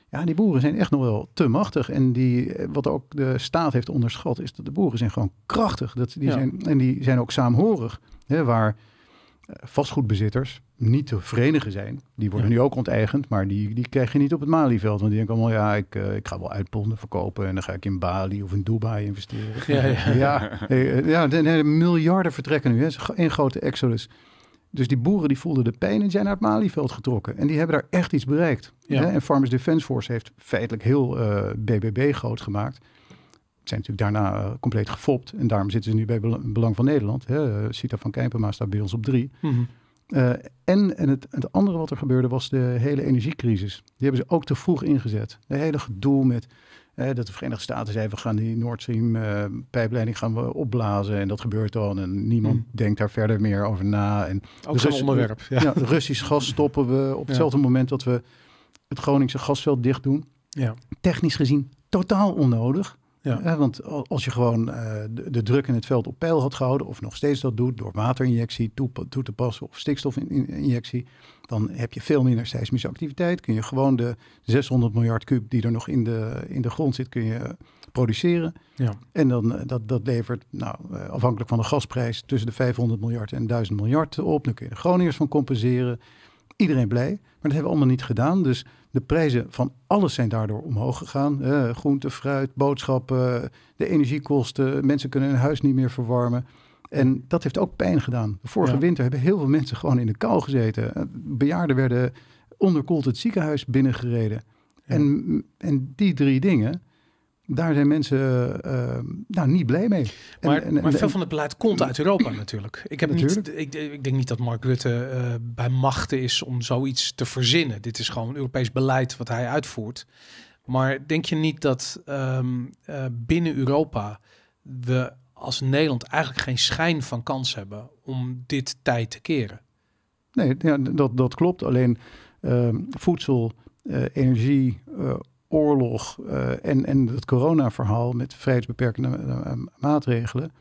Ja, die boeren zijn echt nog wel te machtig. En die, wat ook de staat heeft onderschat, is dat de boeren zijn gewoon krachtig. Dat, die Ja. zijn, en die zijn ook saamhorig. Hè, waar vastgoedbezitters niet te verenigen zijn. Die worden Ja. nu ook onteigend, maar die, die krijg je niet op het Malieveld. Want die denken allemaal, ja, ik, uh, ik ga wel uitponden verkopen en dan ga ik in Bali of in Dubai investeren. Ja, ja. ja, uh, ja de, de miljarden vertrekken nu. Hè. Het is één grote exodus. Dus die boeren die voelden de pijn en zijn naar het Malieveld getrokken. En die hebben daar echt iets bereikt. Ja. Hè? En Farmers Defence Force heeft feitelijk heel uh, B B B groot gemaakt. Zijn natuurlijk daarna uh, compleet gefopt. En daarom zitten ze nu bij Belang van Nederland. Hè? Uh, Sita van Kijpenma staat bij ons op drie. Mm-hmm. Uh, en en het, het andere wat er gebeurde was de hele energiecrisis. Die hebben ze ook te vroeg ingezet. De hele gedoe met uh, dat de Verenigde Staten zei... we gaan die Nord Stream uh, pijpleiding gaan we opblazen. En dat gebeurt dan. En niemand mm. denkt daar verder meer over na. En ook zo'n onderwerp. Ja. Ja, Russisch gas stoppen we op hetzelfde ja. moment... dat we het Groningse gasveld dicht doen. Ja. Technisch gezien totaal onnodig. Ja. Ja, want als je gewoon uh, de, de druk in het veld op peil had gehouden... of nog steeds dat doet door waterinjectie toe, toe te passen... of stikstofinjectie... dan heb je veel minder seismische activiteit. Kun je gewoon de zeshonderd miljard kuub die er nog in de, in de grond zit... kun je produceren. Ja. En dan, uh, dat, dat levert, nou, uh, afhankelijk van de gasprijs... tussen de vijfhonderd miljard en duizend miljard op. Dan kun je de Groningers van compenseren. Iedereen blij. Maar dat hebben we allemaal niet gedaan. Dus de prijzen van alles zijn daardoor omhoog gegaan. Uh, groente, fruit, boodschappen, de energiekosten. Mensen kunnen hun huis niet meer verwarmen. En dat heeft ook pijn gedaan. Vorige ja. winter hebben heel veel mensen gewoon in de kou gezeten. Uh, bejaarden werden onderkoeld het ziekenhuis binnengereden. Ja. En, en die drie dingen... Daar zijn mensen uh, nou, niet blij mee. Maar, en, en, maar veel en, van het beleid komt uit Europa natuurlijk. Ik, heb niet, ik, ik denk niet dat Mark Rutte uh, bij machten is om zoiets te verzinnen. Dit is gewoon Europees beleid wat hij uitvoert. Maar denk je niet dat um, uh, binnen Europa we als Nederland eigenlijk geen schijn van kans hebben om dit tij te keren? Nee, ja, dat, dat klopt. Alleen uh, voedsel, uh, energie... Uh, oorlog uh, en, en het corona-verhaal met vrijheidsbeperkende uh, maatregelen...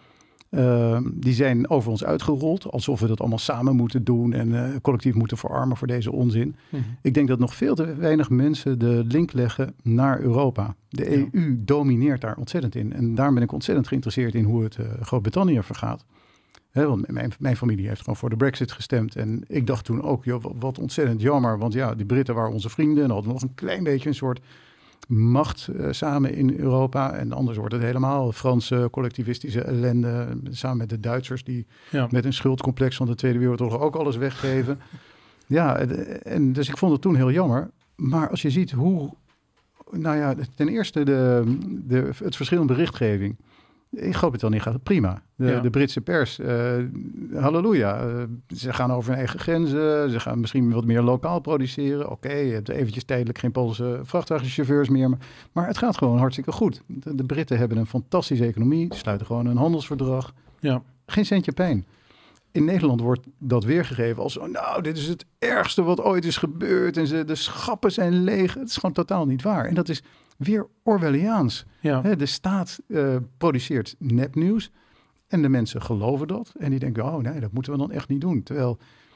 Uh, die zijn over ons uitgerold, alsof we dat allemaal samen moeten doen... en uh, collectief moeten verarmen voor deze onzin. Mm-hmm. Ik denk dat nog veel te weinig mensen de link leggen naar Europa. De ja. E U domineert daar ontzettend in. En daarom ben ik ontzettend geïnteresseerd in hoe het uh, Groot-Brittannië vergaat. He, want mijn, mijn familie heeft gewoon voor de Brexit gestemd. En ik dacht toen ook, joh, wat ontzettend jammer. Want ja, die Britten waren onze vrienden... en hadden we nog een klein beetje een soort... macht uh, samen in Europa. En anders wordt het helemaal Franse collectivistische ellende. Samen met de Duitsers die ja. met een schuldcomplex van de Tweede Wereldoorlog ook alles weggeven. Ja, en dus ik vond het toen heel jammer. Maar als je ziet hoe... Nou ja, ten eerste de, de, het verschil in berichtgeving. In Groot-Brittannië gaat het prima. De, ja. de Britse pers, uh, halleluja. Uh, ze gaan over hun eigen grenzen. Ze gaan misschien wat meer lokaal produceren. Oké, okay, je hebt eventjes tijdelijk geen Poolse vrachtwagenchauffeurs meer. Maar, maar het gaat gewoon hartstikke goed. De, de Britten hebben een fantastische economie. Sluiten gewoon een handelsverdrag. Ja. Geen centje pijn. In Nederland wordt dat weergegeven als... nou, dit is het ergste wat ooit is gebeurd. En ze, de schappen zijn leeg. Het is gewoon totaal niet waar. En dat is... weer Orwelliaans. Ja. He, de staat uh, produceert nepnieuws en de mensen geloven dat. En die denken, oh nee, dat moeten we dan echt niet doen. Terwijl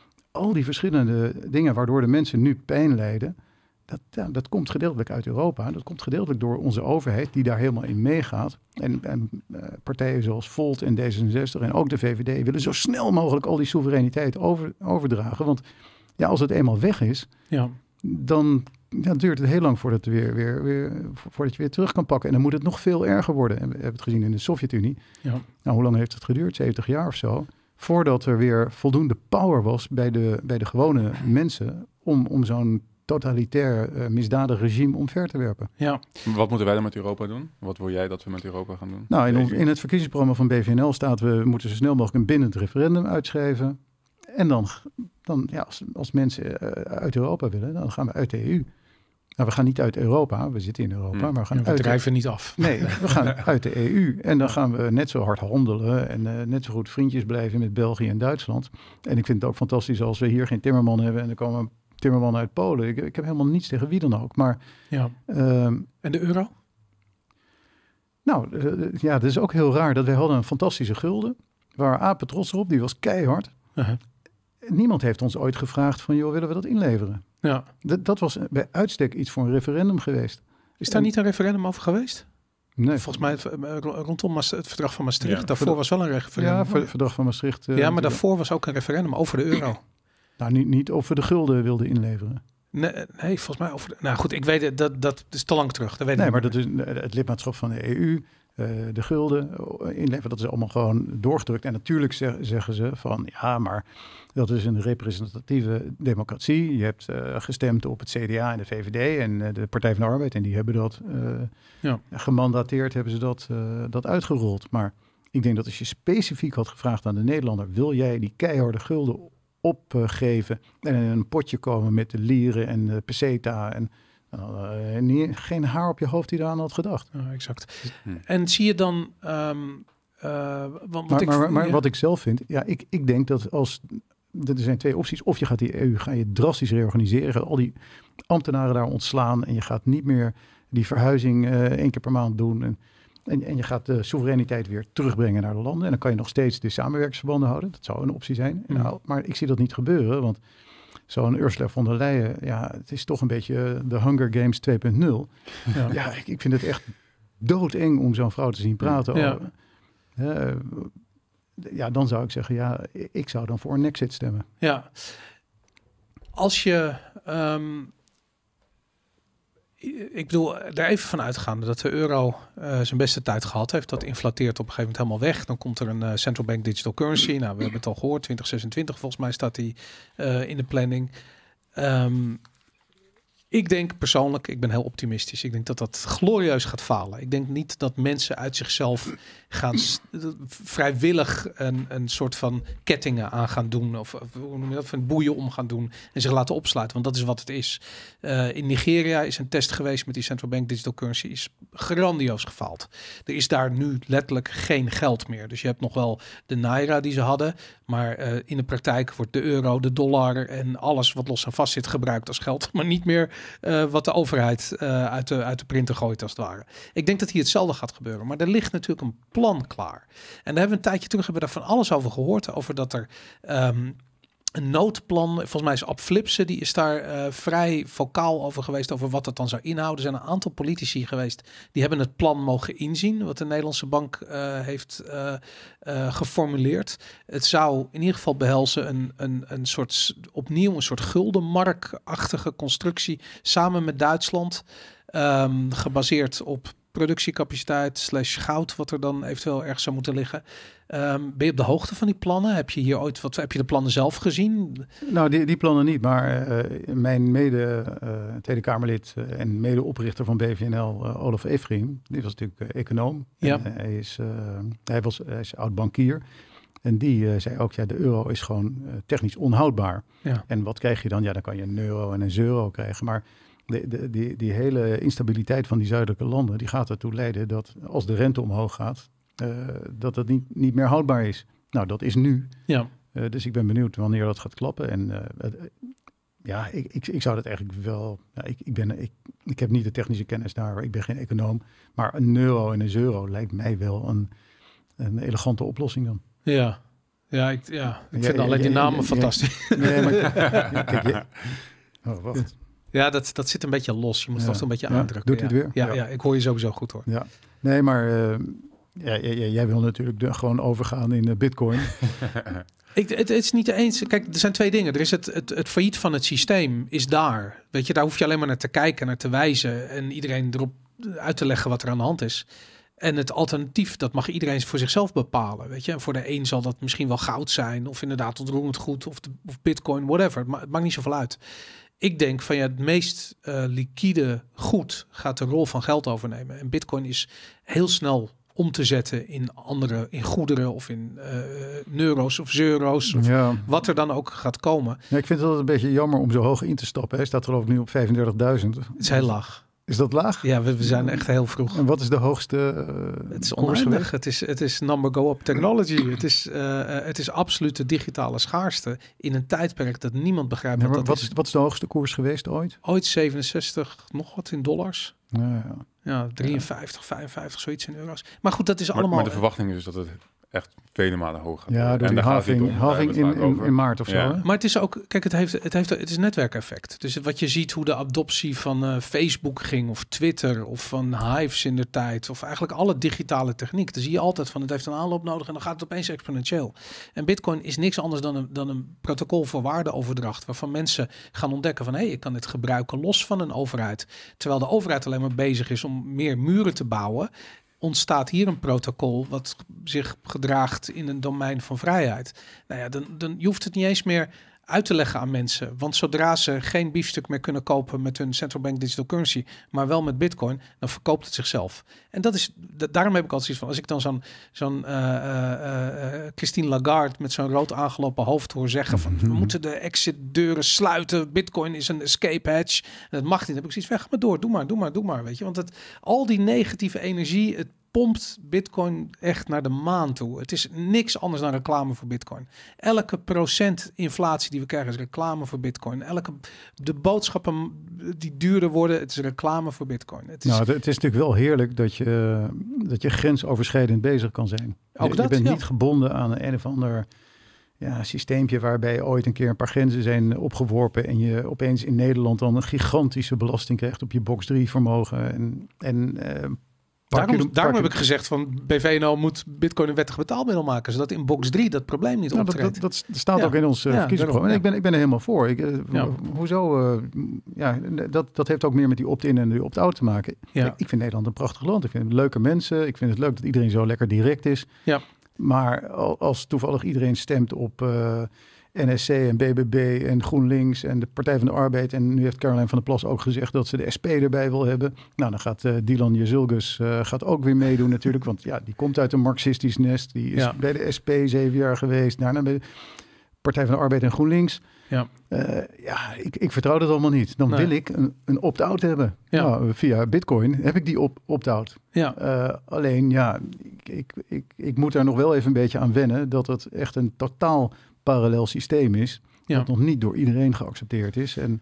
al die verschillende dingen waardoor de mensen nu pijn lijden... dat, ja, dat komt gedeeltelijk uit Europa. Dat komt gedeeltelijk door onze overheid die daar helemaal in meegaat. En, en uh, partijen zoals Volt en D zesenzestig en ook de V V D... willen zo snel mogelijk al die soevereiniteit over, overdragen. Want ja, als het eenmaal weg is, ja. dan... Ja, duurt het heel lang voordat, het weer, weer, weer, voordat je weer terug kan pakken. En dan moet het nog veel erger worden. En we hebben het gezien in de Sovjet-Unie. Ja. Nou, hoe lang heeft het geduurd? zeventig jaar of zo. Voordat er weer voldoende power was bij de, bij de gewone mensen... om, om zo'n totalitair uh, misdadig regime omver te werpen. Ja. Wat moeten wij dan met Europa doen? Wat wil jij dat we met Europa gaan doen? Nou, in, ons, in het verkiezingsprogramma van B V N L staat... we moeten zo snel mogelijk een bindend referendum uitschrijven. En dan, dan ja, als, als mensen uh, uit Europa willen, dan gaan we uit de E U... Nou, we gaan niet uit Europa, we zitten in Europa, maar we gaan ja, we uit... We drijven niet af. Nee, we gaan uit de E U en dan gaan we net zo hard handelen en uh, net zo goed vriendjes blijven met België en Duitsland. En ik vind het ook fantastisch als we hier geen timmerman hebben en er komen timmermannen uit Polen. Ik, ik heb helemaal niets tegen wie dan ook, maar... Ja. Um, en de euro? Nou, uh, ja, het is ook heel raar dat wij hadden een fantastische gulden. We waren apen trots op, die was keihard. Uh-huh. Niemand heeft ons ooit gevraagd van, joh, willen we dat inleveren? Ja. Dat, dat was bij uitstek iets voor een referendum geweest. Is daar niet een referendum over geweest? Nee. Volgens mij het, rondom Maas- het verdrag van Maastricht. Ja. Daarvoor was wel een referendum. Ja, voor het verdrag van Maastricht. Uh, ja, maar daarvoor was ook een referendum over de euro. Nou, niet, niet of we de gulden wilden inleveren. Nee, nee volgens mij over de... Nou goed, ik weet het, dat, dat is te lang terug. Dat weet Nee, ik maar niet dat is het lidmaatschap van de E U, uh, de gulden inleveren, dat is allemaal gewoon doorgedrukt. En natuurlijk zeg, zeggen ze van, ja, maar dat is een representatieve democratie. Je hebt uh, gestemd op het C D A en de V V D en uh, de Partij van de Arbeid. En die hebben dat uh, ja. gemandateerd, hebben ze dat, uh, dat uitgerold. Maar ik denk dat als je specifiek had gevraagd aan de Nederlander, wil jij die keiharde gulden opgeven en in een potje komen met de lieren en de peseta en uh, niet, geen haar op je hoofd die daaraan had gedacht. Ja, exact. Hm. En zie je dan... Um, uh, want, maar ik, maar, maar ja. wat ik zelf vind, ja, ik, ik denk dat als... Er zijn twee opties. Of je gaat die E U ga je drastisch reorganiseren. Je gaat al die ambtenaren daar ontslaan. En je gaat niet meer die verhuizing uh, één keer per maand doen. En, en, en je gaat de soevereiniteit weer terugbrengen naar de landen. En dan kan je nog steeds de samenwerkingsverbanden houden. Dat zou een optie zijn. Mm. Nou, maar ik zie dat niet gebeuren. Want zo'n Ursula von der Leyen, ja, het is toch een beetje de Hunger Games twee punt nul. Ja, ja ik, ik vind het echt doodeng om zo'n vrouw te zien praten. Ja. Over, uh, Ja, dan zou ik zeggen, ja, ik zou dan voor een Nexit stemmen. Ja, als je, um, ik bedoel, daar even van uitgaande dat de euro uh, zijn beste tijd gehad heeft. Dat inflateert op een gegeven moment helemaal weg. Dan komt er een uh, central bank digital currency. Nou, we hebben het al gehoord, twintig zesentwintig volgens mij staat die uh, in de planning. Um, Ik denk persoonlijk, ik ben heel optimistisch. Ik denk dat dat glorieus gaat falen. Ik denk niet dat mensen uit zichzelf gaan st- vrijwillig een, een soort van kettingen aan gaan doen. Of, of hoe noem je dat, van boeien om gaan doen en zich laten opsluiten. Want dat is wat het is. Uh, in Nigeria is een test geweest met die central bank digital currency. Is grandioos gefaald. Er is daar nu letterlijk geen geld meer. Dus je hebt nog wel de naira die ze hadden. Maar uh, in de praktijk wordt de euro, de dollar en alles wat los en vast zit gebruikt als geld. Maar niet meer uh, wat de overheid uh, uit, de, uit de printer gooit als het ware. Ik denk dat hier hetzelfde gaat gebeuren. Maar er ligt natuurlijk een plan klaar. En daar hebben we een tijdje terug hebben we daar van alles over gehoord. Over dat er um, een noodplan, volgens mij is Ab Flipsen, die is daar uh, vrij vocaal over geweest over wat dat dan zou inhouden. Er zijn een aantal politici geweest die hebben het plan mogen inzien, wat de Nederlandse bank uh, heeft uh, uh, geformuleerd. Het zou in ieder geval behelzen een, een, een soort, opnieuw een soort guldenmarkachtige constructie samen met Duitsland, um, gebaseerd op productiecapaciteit slash goud, wat er dan eventueel ergens zou moeten liggen. Um, ben je op de hoogte van die plannen? Heb je hier ooit wat? Heb je de plannen zelf gezien? Nou, die, die plannen niet, maar uh, mijn mede uh, Tweede Kamerlid uh, en medeoprichter van B V N L, uh, Olaf Efriem, die was natuurlijk uh, econoom. Ja. En, uh, hij is, uh, hij was, hij is oud bankier. En die uh, zei ook, ja, de euro is gewoon uh, technisch onhoudbaar. Ja. En wat krijg je dan? Ja, dan kan je een euro en een euro krijgen, maar De, de, die, die hele instabiliteit van die zuidelijke landen, die gaat ertoe leiden dat als de rente omhoog gaat, uh, dat het niet, niet meer houdbaar is. Nou, dat is nu. Ja. Uh, dus ik ben benieuwd wanneer dat gaat klappen. En uh, uh, ja, ik, ik, ik zou dat eigenlijk wel... Ja, ik, ik, ben, ik, ik heb niet de technische kennis daar, ik ben geen econoom. Maar een euro en een euro lijkt mij wel een, een elegante oplossing dan. Ja, ja, ik, ja. ik ja, vind ja, alleen ja, die namen ja, fantastisch. Ja, nee, maar kijk, kijk, ja. Oh, wacht. Ja, dat, dat zit een beetje los. Je moet ja. toch een beetje ja, aandrukken. Doet ja. het weer? Ja, ja. ja, ik hoor je sowieso goed hoor. Ja, nee, maar uh, ja, jij, jij wil natuurlijk de, gewoon overgaan in uh, Bitcoin. ik, het, het is niet de eens. Kijk, er zijn twee dingen. Er is het, het, het failliet van het systeem is daar. Weet je, daar hoef je alleen maar naar te kijken, naar te wijzen en iedereen erop uit te leggen wat er aan de hand is. En het alternatief, dat mag iedereen voor zichzelf bepalen. Weet je, en voor de een zal dat misschien wel goud zijn, of inderdaad onroerend goed, of, de, of Bitcoin, whatever. Maar het maakt niet zoveel uit. Ik denk van ja, het meest uh, liquide goed gaat de rol van geld overnemen. En Bitcoin is heel snel om te zetten in andere, in goederen of in uh, euro's of euro's of ja. wat er dan ook gaat komen. Ja, ik vind het altijd een beetje jammer om zo hoog in te stappen. Hij staat geloof ik nu op vijfendertigduizend. Het is heel laag. Is dat laag? Ja, we, we zijn echt heel vroeg. En wat is de hoogste uh, Het is oneindig. Het is, het is number go up technology. het, is, uh, uh, het is absoluut de digitale schaarste in een tijdperk dat niemand begrijpt. Ja, wat, dat dat wat, is. is, wat is de hoogste koers geweest ooit? Ooit zevenenzestig, nog wat in dollars. Ja, ja. Ja, drieënvijftig, vijfenvijftig, zoiets in euro's. Maar goed, dat is maar, allemaal... Maar de verwachting is dat het echt vele malen hoger. Ja, door en die daar gaat het halving, niet om, halving daar hebben in, we het in, vaak in over. maart of zo. Ja. Hè? Maar het is ook, kijk, het heeft, het heeft, het is netwerkeffect. Dus wat je ziet hoe de adoptie van uh, Facebook ging, of Twitter, of van Hives in de tijd, of eigenlijk alle digitale techniek. Dan zie je altijd van het heeft een aanloop nodig en dan gaat het opeens exponentieel. En Bitcoin is niks anders dan een, dan een protocol voor waardeoverdracht, waarvan mensen gaan ontdekken van hé, hey, ik kan dit gebruiken los van een overheid. Terwijl de overheid alleen maar bezig is om meer muren te bouwen, ontstaat hier een protocol wat zich gedraagt in een domein van vrijheid. Nou ja, dan, dan je hoeft het niet eens meer uit te leggen aan mensen. Want zodra ze geen biefstuk meer kunnen kopen met hun central bank digital currency, maar wel met Bitcoin, dan verkoopt het zichzelf. En dat is, da- daarom heb ik altijd zoiets van, als ik dan zo'n zo'n uh, uh, uh, Christine Lagarde met zo'n rood aangelopen hoofd hoor zeggen van, we moeten de exit deuren sluiten, Bitcoin is een escape hatch. En dat mag niet. Dan heb ik zoiets van, ga maar door, doe maar, doe maar, doe maar, weet je. Want het, al die negatieve energie, het pompt Bitcoin echt naar de maan toe. Het is niks anders dan reclame voor Bitcoin. Elke procent inflatie die we krijgen is reclame voor Bitcoin. Elke de boodschappen die duurder worden, het is reclame voor Bitcoin. Het is, Nou, het, het is natuurlijk wel heerlijk dat je, dat je grensoverschrijdend bezig kan zijn. Ook je, dat, je bent ja. niet gebonden aan een of ander ja, systeempje waarbij ooit een keer een paar grenzen zijn opgeworpen en je opeens in Nederland dan een gigantische belasting krijgt op je box drie vermogen. En, en uh, Daarom, je, daarom je, heb ik gezegd van B V N O moet Bitcoin een wettig betaalmiddel maken, zodat in box drie dat probleem niet nou, optreedt. dat, dat, dat staat Ja. ook in ons uh, Ja, verkiezingsprogramma. daarom, En ik ben, ik ben er helemaal voor. Ik, uh, Ja. Hoezo? Uh, ja, dat, dat heeft ook meer met die opt-in en die opt-out te maken. Ja. Ik, ik vind Nederland een prachtig land. Ik vind het leuke mensen. Ik vind het leuk dat iedereen zo lekker direct is. Ja. Maar als toevallig iedereen stemt op uh, N S C en B B B en GroenLinks en de Partij van de Arbeid, en nu heeft Caroline van der Plas ook gezegd dat ze de S P erbij wil hebben. Nou, dan gaat uh, Dylan Jezilgus uh, gaat ook weer meedoen natuurlijk, want ja, die komt uit een marxistisch nest. Die is Ja. bij de S P zeven jaar geweest, daarna bij de Partij van de Arbeid en GroenLinks. Ja. Uh, ja, ik, ik vertrouw dat allemaal niet. Dan Nee. wil ik een, een opt-out hebben. Ja. Nou, via Bitcoin heb ik die op, opt-out. Ja. Uh, alleen, ja, ik, ik, ik, ik moet daar nog wel even een beetje aan wennen dat het echt een totaal parallel systeem is, Ja. dat nog niet door iedereen geaccepteerd is. En,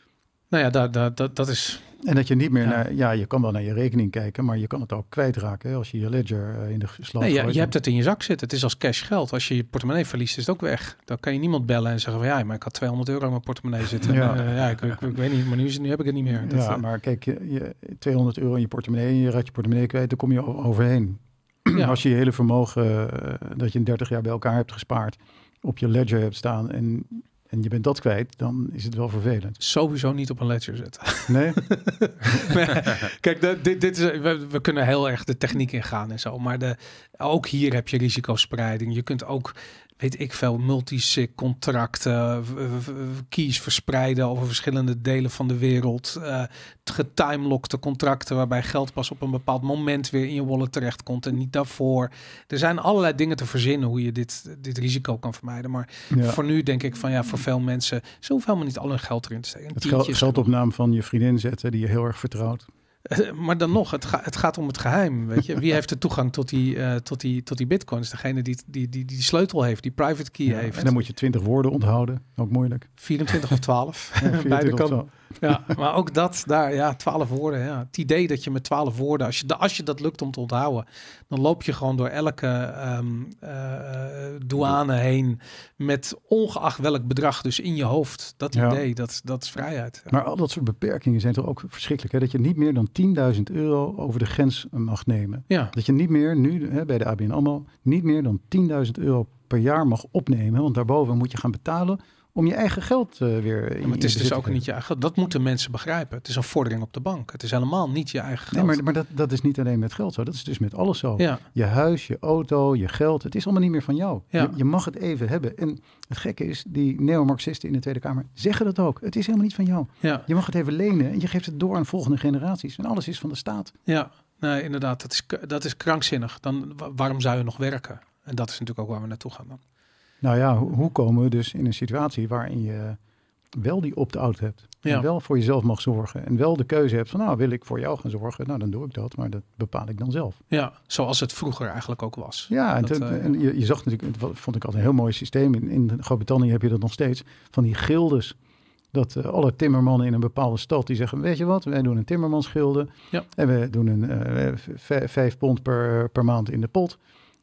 Nou ja, dat, dat, dat, dat is... en dat je niet meer Ja. naar, ja, je kan wel naar je rekening kijken, maar je kan het ook kwijtraken hè, als je je ledger uh, in de slag Nee, je, gooit. je hebt het in je zak zitten. Het is als cash geld. Als je je portemonnee verliest, is het ook weg. Dan kan je niemand bellen en zeggen van ja, maar ik had tweehonderd euro in mijn portemonnee zitten. Ja. Ja, uh, ja ik, ik, ik weet niet, maar nu, is, nu heb ik het niet meer. Dat, Ja, uh, maar kijk, je, je tweehonderd euro in je portemonnee, je raakt je portemonnee kwijt, dan kom je o- overheen. Ja. Als je je hele vermogen uh, dat je in dertig jaar bij elkaar hebt gespaard, op je ledger hebt staan en, en je bent dat kwijt, dan is het wel vervelend. Sowieso niet op een ledger zetten. Nee? Nee, kijk, de, dit, dit is, we, we kunnen heel erg de techniek ingaan en zo. Maar de, ook hier heb je risicospreiding. Je kunt ook, weet ik veel, multisig contracten, v- v- keys verspreiden over verschillende delen van de wereld. Uh, getimelokte contracten waarbij geld pas op een bepaald moment weer in je wallet terechtkomt en niet daarvoor. Er zijn allerlei dingen te verzinnen hoe je dit, dit risico kan vermijden. Maar Ja. voor nu denk ik van ja, voor veel mensen, ze hoeven helemaal niet al hun geld erin te steken. Een Het tientje geld, is geld op genoeg. naam van je vriendin zetten die je heel erg vertrouwt. Uh, Maar dan nog, het, ga, het gaat om het geheim. Weet je? Wie heeft de toegang tot die, uh, tot die, tot die bitcoins? Degene die, die, die die sleutel heeft, die private key Ja, heeft. en dan moet je twintig woorden onthouden. Ook moeilijk. vierentwintig of twaalf. Ja, Beide vierentwintig of kan. zo. Ja, maar ook dat, daar, ja, twaalf woorden. Ja. Het idee dat je met twaalf woorden, als je, da- als je dat lukt om te onthouden, dan loop je gewoon door elke um, uh, douane heen met ongeacht welk bedrag dus in je hoofd. Dat Ja. idee, dat, dat is vrijheid. Ja. Maar al dat soort beperkingen zijn toch ook verschrikkelijk. Hè? Dat je niet meer dan tienduizend euro over de grens mag nemen. Ja. Dat je niet meer, nu hè, bij de A B N AMRO, niet meer dan tienduizend euro per jaar mag opnemen. Want daarboven moet je gaan betalen om je eigen geld uh, weer in Ja, maar het is in dus bezit ook te niet je eigen. Dat moeten mensen begrijpen. Het is een vordering op de bank. Het is helemaal niet je eigen Nee, geld. maar, maar dat, dat is niet alleen met geld zo. Dat is dus met alles zo. Ja, Je huis, je auto, je geld. Het is allemaal niet meer van jou. Ja. Je, je mag het even hebben. En het gekke is, die neomarxisten in de Tweede Kamer zeggen dat ook. Het is helemaal niet van jou. ja, Je mag het even lenen en je geeft het door aan volgende generaties. En alles is van de staat. ja. Nee, inderdaad. Dat is, k- dat is krankzinnig. Dan, wa- waarom zou je nog werken? En dat is natuurlijk ook waar we naartoe gaan dan. Nou ja, hoe, hoe komen we dus in een situatie waarin je wel die opt-out hebt. Ja. En wel voor jezelf mag zorgen. En wel de keuze hebt van, nou, wil ik voor jou gaan zorgen? Nou, dan doe ik dat. Maar dat bepaal ik dan zelf. Ja, zoals het vroeger eigenlijk ook was. Ja, en, Dat, ten- eh, en je, je zag natuurlijk, dat vond ik altijd een heel mooi systeem. In, in Groot-Brittannië heb je dat nog steeds. Van die gildes. Dat uh, alle timmermannen in een bepaalde stad die zeggen, weet je wat, wij doen een timmermansgilde. Ja. En we doen een uh, v- vijf pond per, per maand in de pot.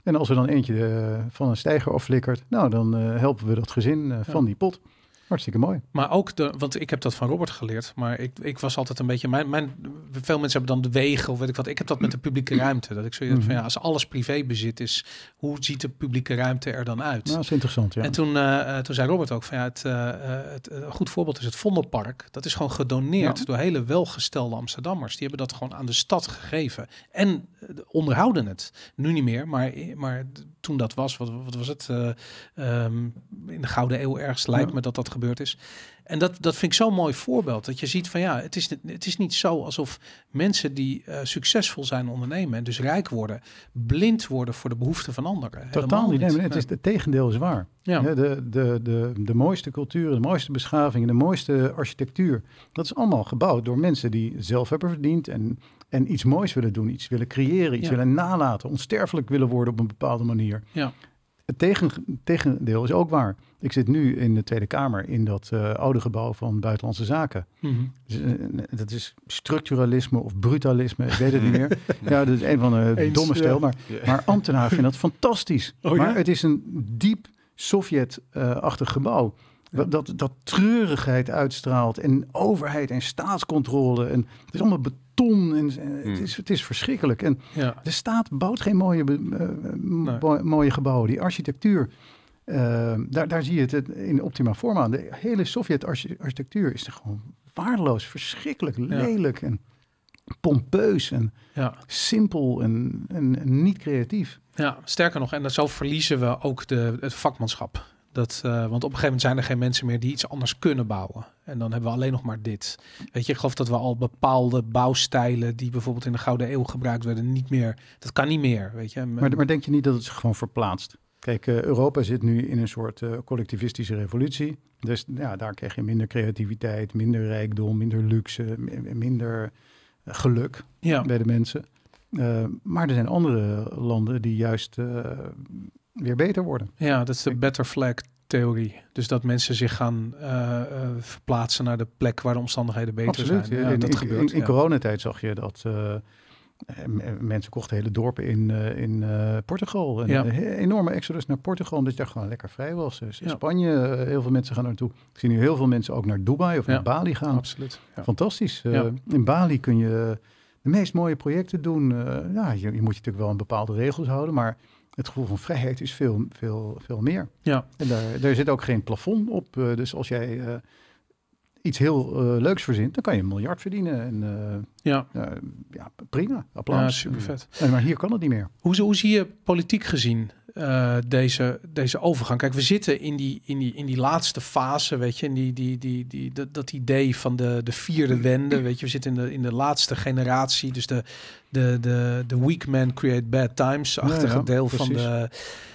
En als er dan eentje uh, van een steiger afflikkert, nou, dan uh, helpen we dat gezin uh, van ja. die pot. Hartstikke mooi. Maar ook de, want ik heb dat van Robert geleerd, maar ik, ik was altijd een beetje, mijn, mijn, veel mensen hebben dan de wegen of weet ik wat. Ik heb dat met de publieke ruimte. Dat ik zo mm-hmm. van ja, als alles privébezit is, hoe ziet de publieke ruimte er dan uit? Nou, dat is interessant, ja. En toen, uh, toen zei Robert ook van ja, het, uh, het uh, een goed voorbeeld is het Vondelpark. Dat is gewoon gedoneerd ja. door hele welgestelde Amsterdammers. Die hebben dat gewoon aan de stad gegeven en uh, onderhouden het. Nu niet meer, maar, maar toen dat was, wat, wat was het? Uh, um, in de Gouden Eeuw ergens lijkt ja. me dat dat gebeurd is. En dat, dat vind ik zo'n mooi voorbeeld. Dat je ziet van ja, het is, het is niet zo alsof mensen die uh, succesvol zijn ondernemen en dus rijk worden, blind worden voor de behoeften van anderen. Totaal niet. Nee, maar het, is, het tegendeel is waar. Ja. De, de, de, de mooiste cultuur, de mooiste beschaving, de mooiste architectuur, dat is allemaal gebouwd door mensen die het zelf hebben verdiend en, en iets moois willen doen, iets willen creëren, iets ja. willen nalaten, onsterfelijk willen worden op een bepaalde manier. Ja. Het tegen, tegendeel is ook waar. Ik zit nu in de Tweede Kamer in dat uh, oude gebouw van Buitenlandse Zaken. Mm-hmm. Dus, uh, dat is structuralisme of brutalisme, ik weet het niet meer. Ja, dat is een van de Eens, domme stijl. Ja. Maar, maar ambtenaren vinden dat fantastisch. Oh, maar ja? Het is een diep Sovjet-achtig gebouw. Ja. Dat, dat treurigheid uitstraalt en overheid en staatscontrole. En het is allemaal beton en hmm. het, is, het is verschrikkelijk. En ja. de staat bouwt geen mooie, uh, nee. bo- mooie gebouwen. Die architectuur, uh, daar, daar zie je het in optima forma. De hele Sovjet-architectuur is er gewoon waardeloos, verschrikkelijk, ja. lelijk en pompeus en ja. simpel en, en, en niet creatief. Ja, sterker nog, en zo verliezen we ook de, het vakmanschap. Dat, uh, want op een gegeven moment zijn er geen mensen meer die iets anders kunnen bouwen. En dan hebben we alleen nog maar dit. Weet je, ik geloof dat we al bepaalde bouwstijlen die bijvoorbeeld in de Gouden Eeuw gebruikt werden, niet meer. Dat kan niet meer, weet je. Maar, maar denk je niet dat het zich gewoon verplaatst? Kijk, uh, Europa zit nu in een soort uh, collectivistische revolutie. Dus ja, daar krijg je minder creativiteit, minder rijkdom, minder luxe, m- minder uh, geluk ja. bij de mensen. Uh, maar er zijn andere landen die juist uh, weer beter worden. Ja, dat is de better flag theorie. Dus dat mensen zich gaan uh, uh, verplaatsen naar de plek waar de omstandigheden beter Absoluut. zijn. Ja, in, dat in, gebeurt. In, in ja. coronatijd zag je dat uh, mensen kochten hele dorpen in, uh, in uh, Portugal. En ja. Een enorme exodus naar Portugal, omdat je daar gewoon lekker vrij was. Dus in ja. Spanje, uh, heel veel mensen gaan naartoe. Ik zie nu heel veel mensen ook naar Dubai of ja. naar Bali gaan. Absoluut. Ja. Fantastisch. Uh, ja. In Bali kun je de meest mooie projecten doen. Uh, ja, je, je moet je natuurlijk wel aan bepaalde regels houden, maar het gevoel van vrijheid is veel, veel, veel meer. Ja. En daar, daar zit ook geen plafond op. Uh, dus als jij uh, iets heel uh, leuks verzint, dan kan je een miljard verdienen. En, uh, ja. Uh, ja, prima. Applaus. Ja, super vet. En, maar hier kan het niet meer. Hoe, hoe zie je politiek gezien uh, deze, deze overgang? Kijk, we zitten in die, in die, in die laatste fase, weet je, in die, die, die, die, dat, dat idee van de, de vierde wende, weet je, we zitten in de, in de laatste generatie, dus de, de, de, de weak men create bad times-achtige ja, ja, deel precies. van de...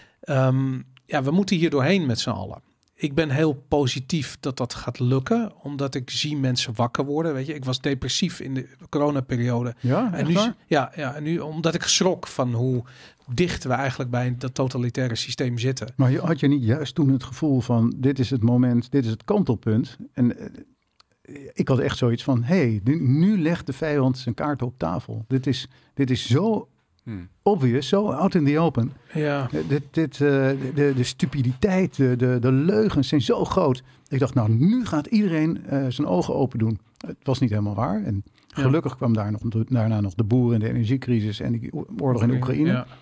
Um, ja, we moeten hier doorheen met z'n allen. Ik ben heel positief dat dat gaat lukken, omdat ik zie mensen wakker worden. Weet je, ik was depressief in de coronaperiode. Ja, en nu, ja, ja, en nu omdat ik schrok van hoe dicht we eigenlijk bij dat totalitaire systeem zitten. Maar had je niet juist toen het gevoel van dit is het moment, dit is het kantelpunt? En uh, ik had echt zoiets van, hé, hey, nu, nu legt de vijand zijn kaarten op tafel. Dit is, dit is zo Hmm. obvious, zo out in the open. Ja. Dit, dit, uh, de, de stupiditeit, de, de, de leugens zijn zo groot. Ik dacht, nou, nu gaat iedereen uh, zijn ogen open doen. Het was niet helemaal waar. En gelukkig ja. kwam daar nog, daarna nog de boeren en de energiecrisis en de oorlog in Oekraïne. Ja.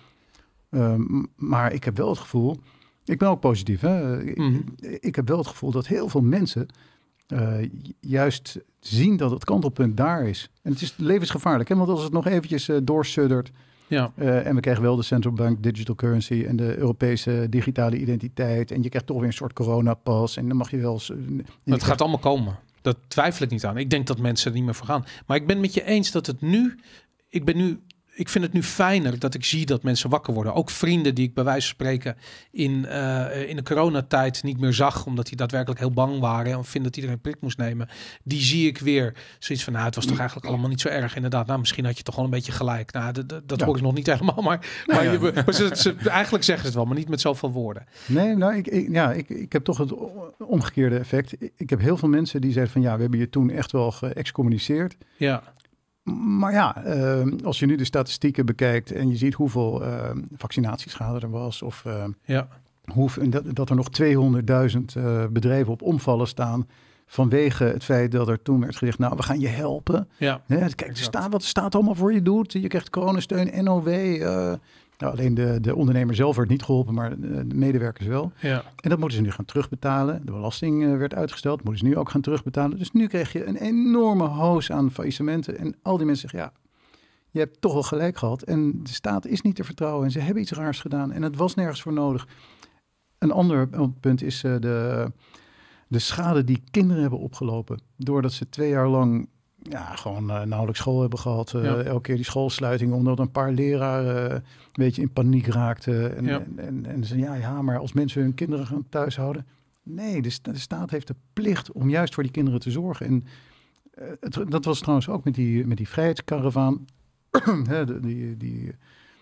Um, maar ik heb wel het gevoel, ik ben ook positief, hè? Mm-hmm. Ik, ik heb wel het gevoel dat heel veel mensen uh, juist zien dat het kantelpunt daar is. En het is levensgevaarlijk, hè? Want als het nog eventjes uh, doorsuddert. Ja. Uh, en we krijgen wel de central bank digital currency en de Europese digitale identiteit. En je krijgt toch weer een soort coronapas. En dan mag je wel... Uh, je het krijgt... gaat allemaal komen. Dat twijfel ik niet aan. Ik denk dat mensen er niet meer voor gaan. Maar ik ben met je eens dat het nu... Ik ben nu... Ik vind het nu fijner dat ik zie dat mensen wakker worden. Ook vrienden die ik bij wijze van spreken in, uh, in de coronatijd niet meer zag, omdat die daadwerkelijk heel bang waren en vinden dat iedereen een prik moest nemen. Die zie ik weer zoiets van, nou, het was toch eigenlijk allemaal niet zo erg. Inderdaad, nou, misschien had je toch wel een beetje gelijk. Nou, d- d- dat ja. hoor ik nog niet helemaal, maar, nou, maar, ja. je, maar ze, ze, eigenlijk zeggen ze het wel, maar niet met zoveel woorden. Nee, nou, ik, ik, ja, ik, ik heb toch het omgekeerde effect. Ik, ik heb heel veel mensen die zeiden van, ja, we hebben je toen echt wel geëxcommuniceerd. Ja. Maar ja, uh, als je nu de statistieken bekijkt en je ziet hoeveel uh, vaccinatieschade er was, of uh, ja. hoe, dat, dat er nog tweehonderdduizend uh, bedrijven op omvallen staan vanwege het feit dat er toen werd gezegd, nou, we gaan je helpen. Ja. Ja, kijk, er staat, wat de staat allemaal voor je doet. Je krijgt coronasteun, N O W. Uh, nou, alleen de, de ondernemer zelf werd niet geholpen, maar de, de medewerkers wel. Ja. En dat moeten ze nu gaan terugbetalen. De belasting uh, werd uitgesteld, moeten ze nu ook gaan terugbetalen. Dus nu krijg je een enorme hoos aan faillissementen. En al die mensen zeggen, ja, je hebt toch wel gelijk gehad. En de staat is niet te vertrouwen en ze hebben iets raars gedaan. En het was nergens voor nodig. Een ander punt is uh, de, de schade die kinderen hebben opgelopen. Doordat ze twee jaar lang ja, gewoon uh, nauwelijks school hebben gehad. Uh, ja. Elke keer die schoolsluiting, omdat een paar leraren uh, een beetje in paniek raakten. En, ja. en, en, en ze ja, ja, maar als mensen hun kinderen gaan thuis houden. Nee, de, de staat heeft de plicht om juist voor die kinderen te zorgen. En uh, het, dat was trouwens ook met die, met die vrijheidskaravaan. die, die, die,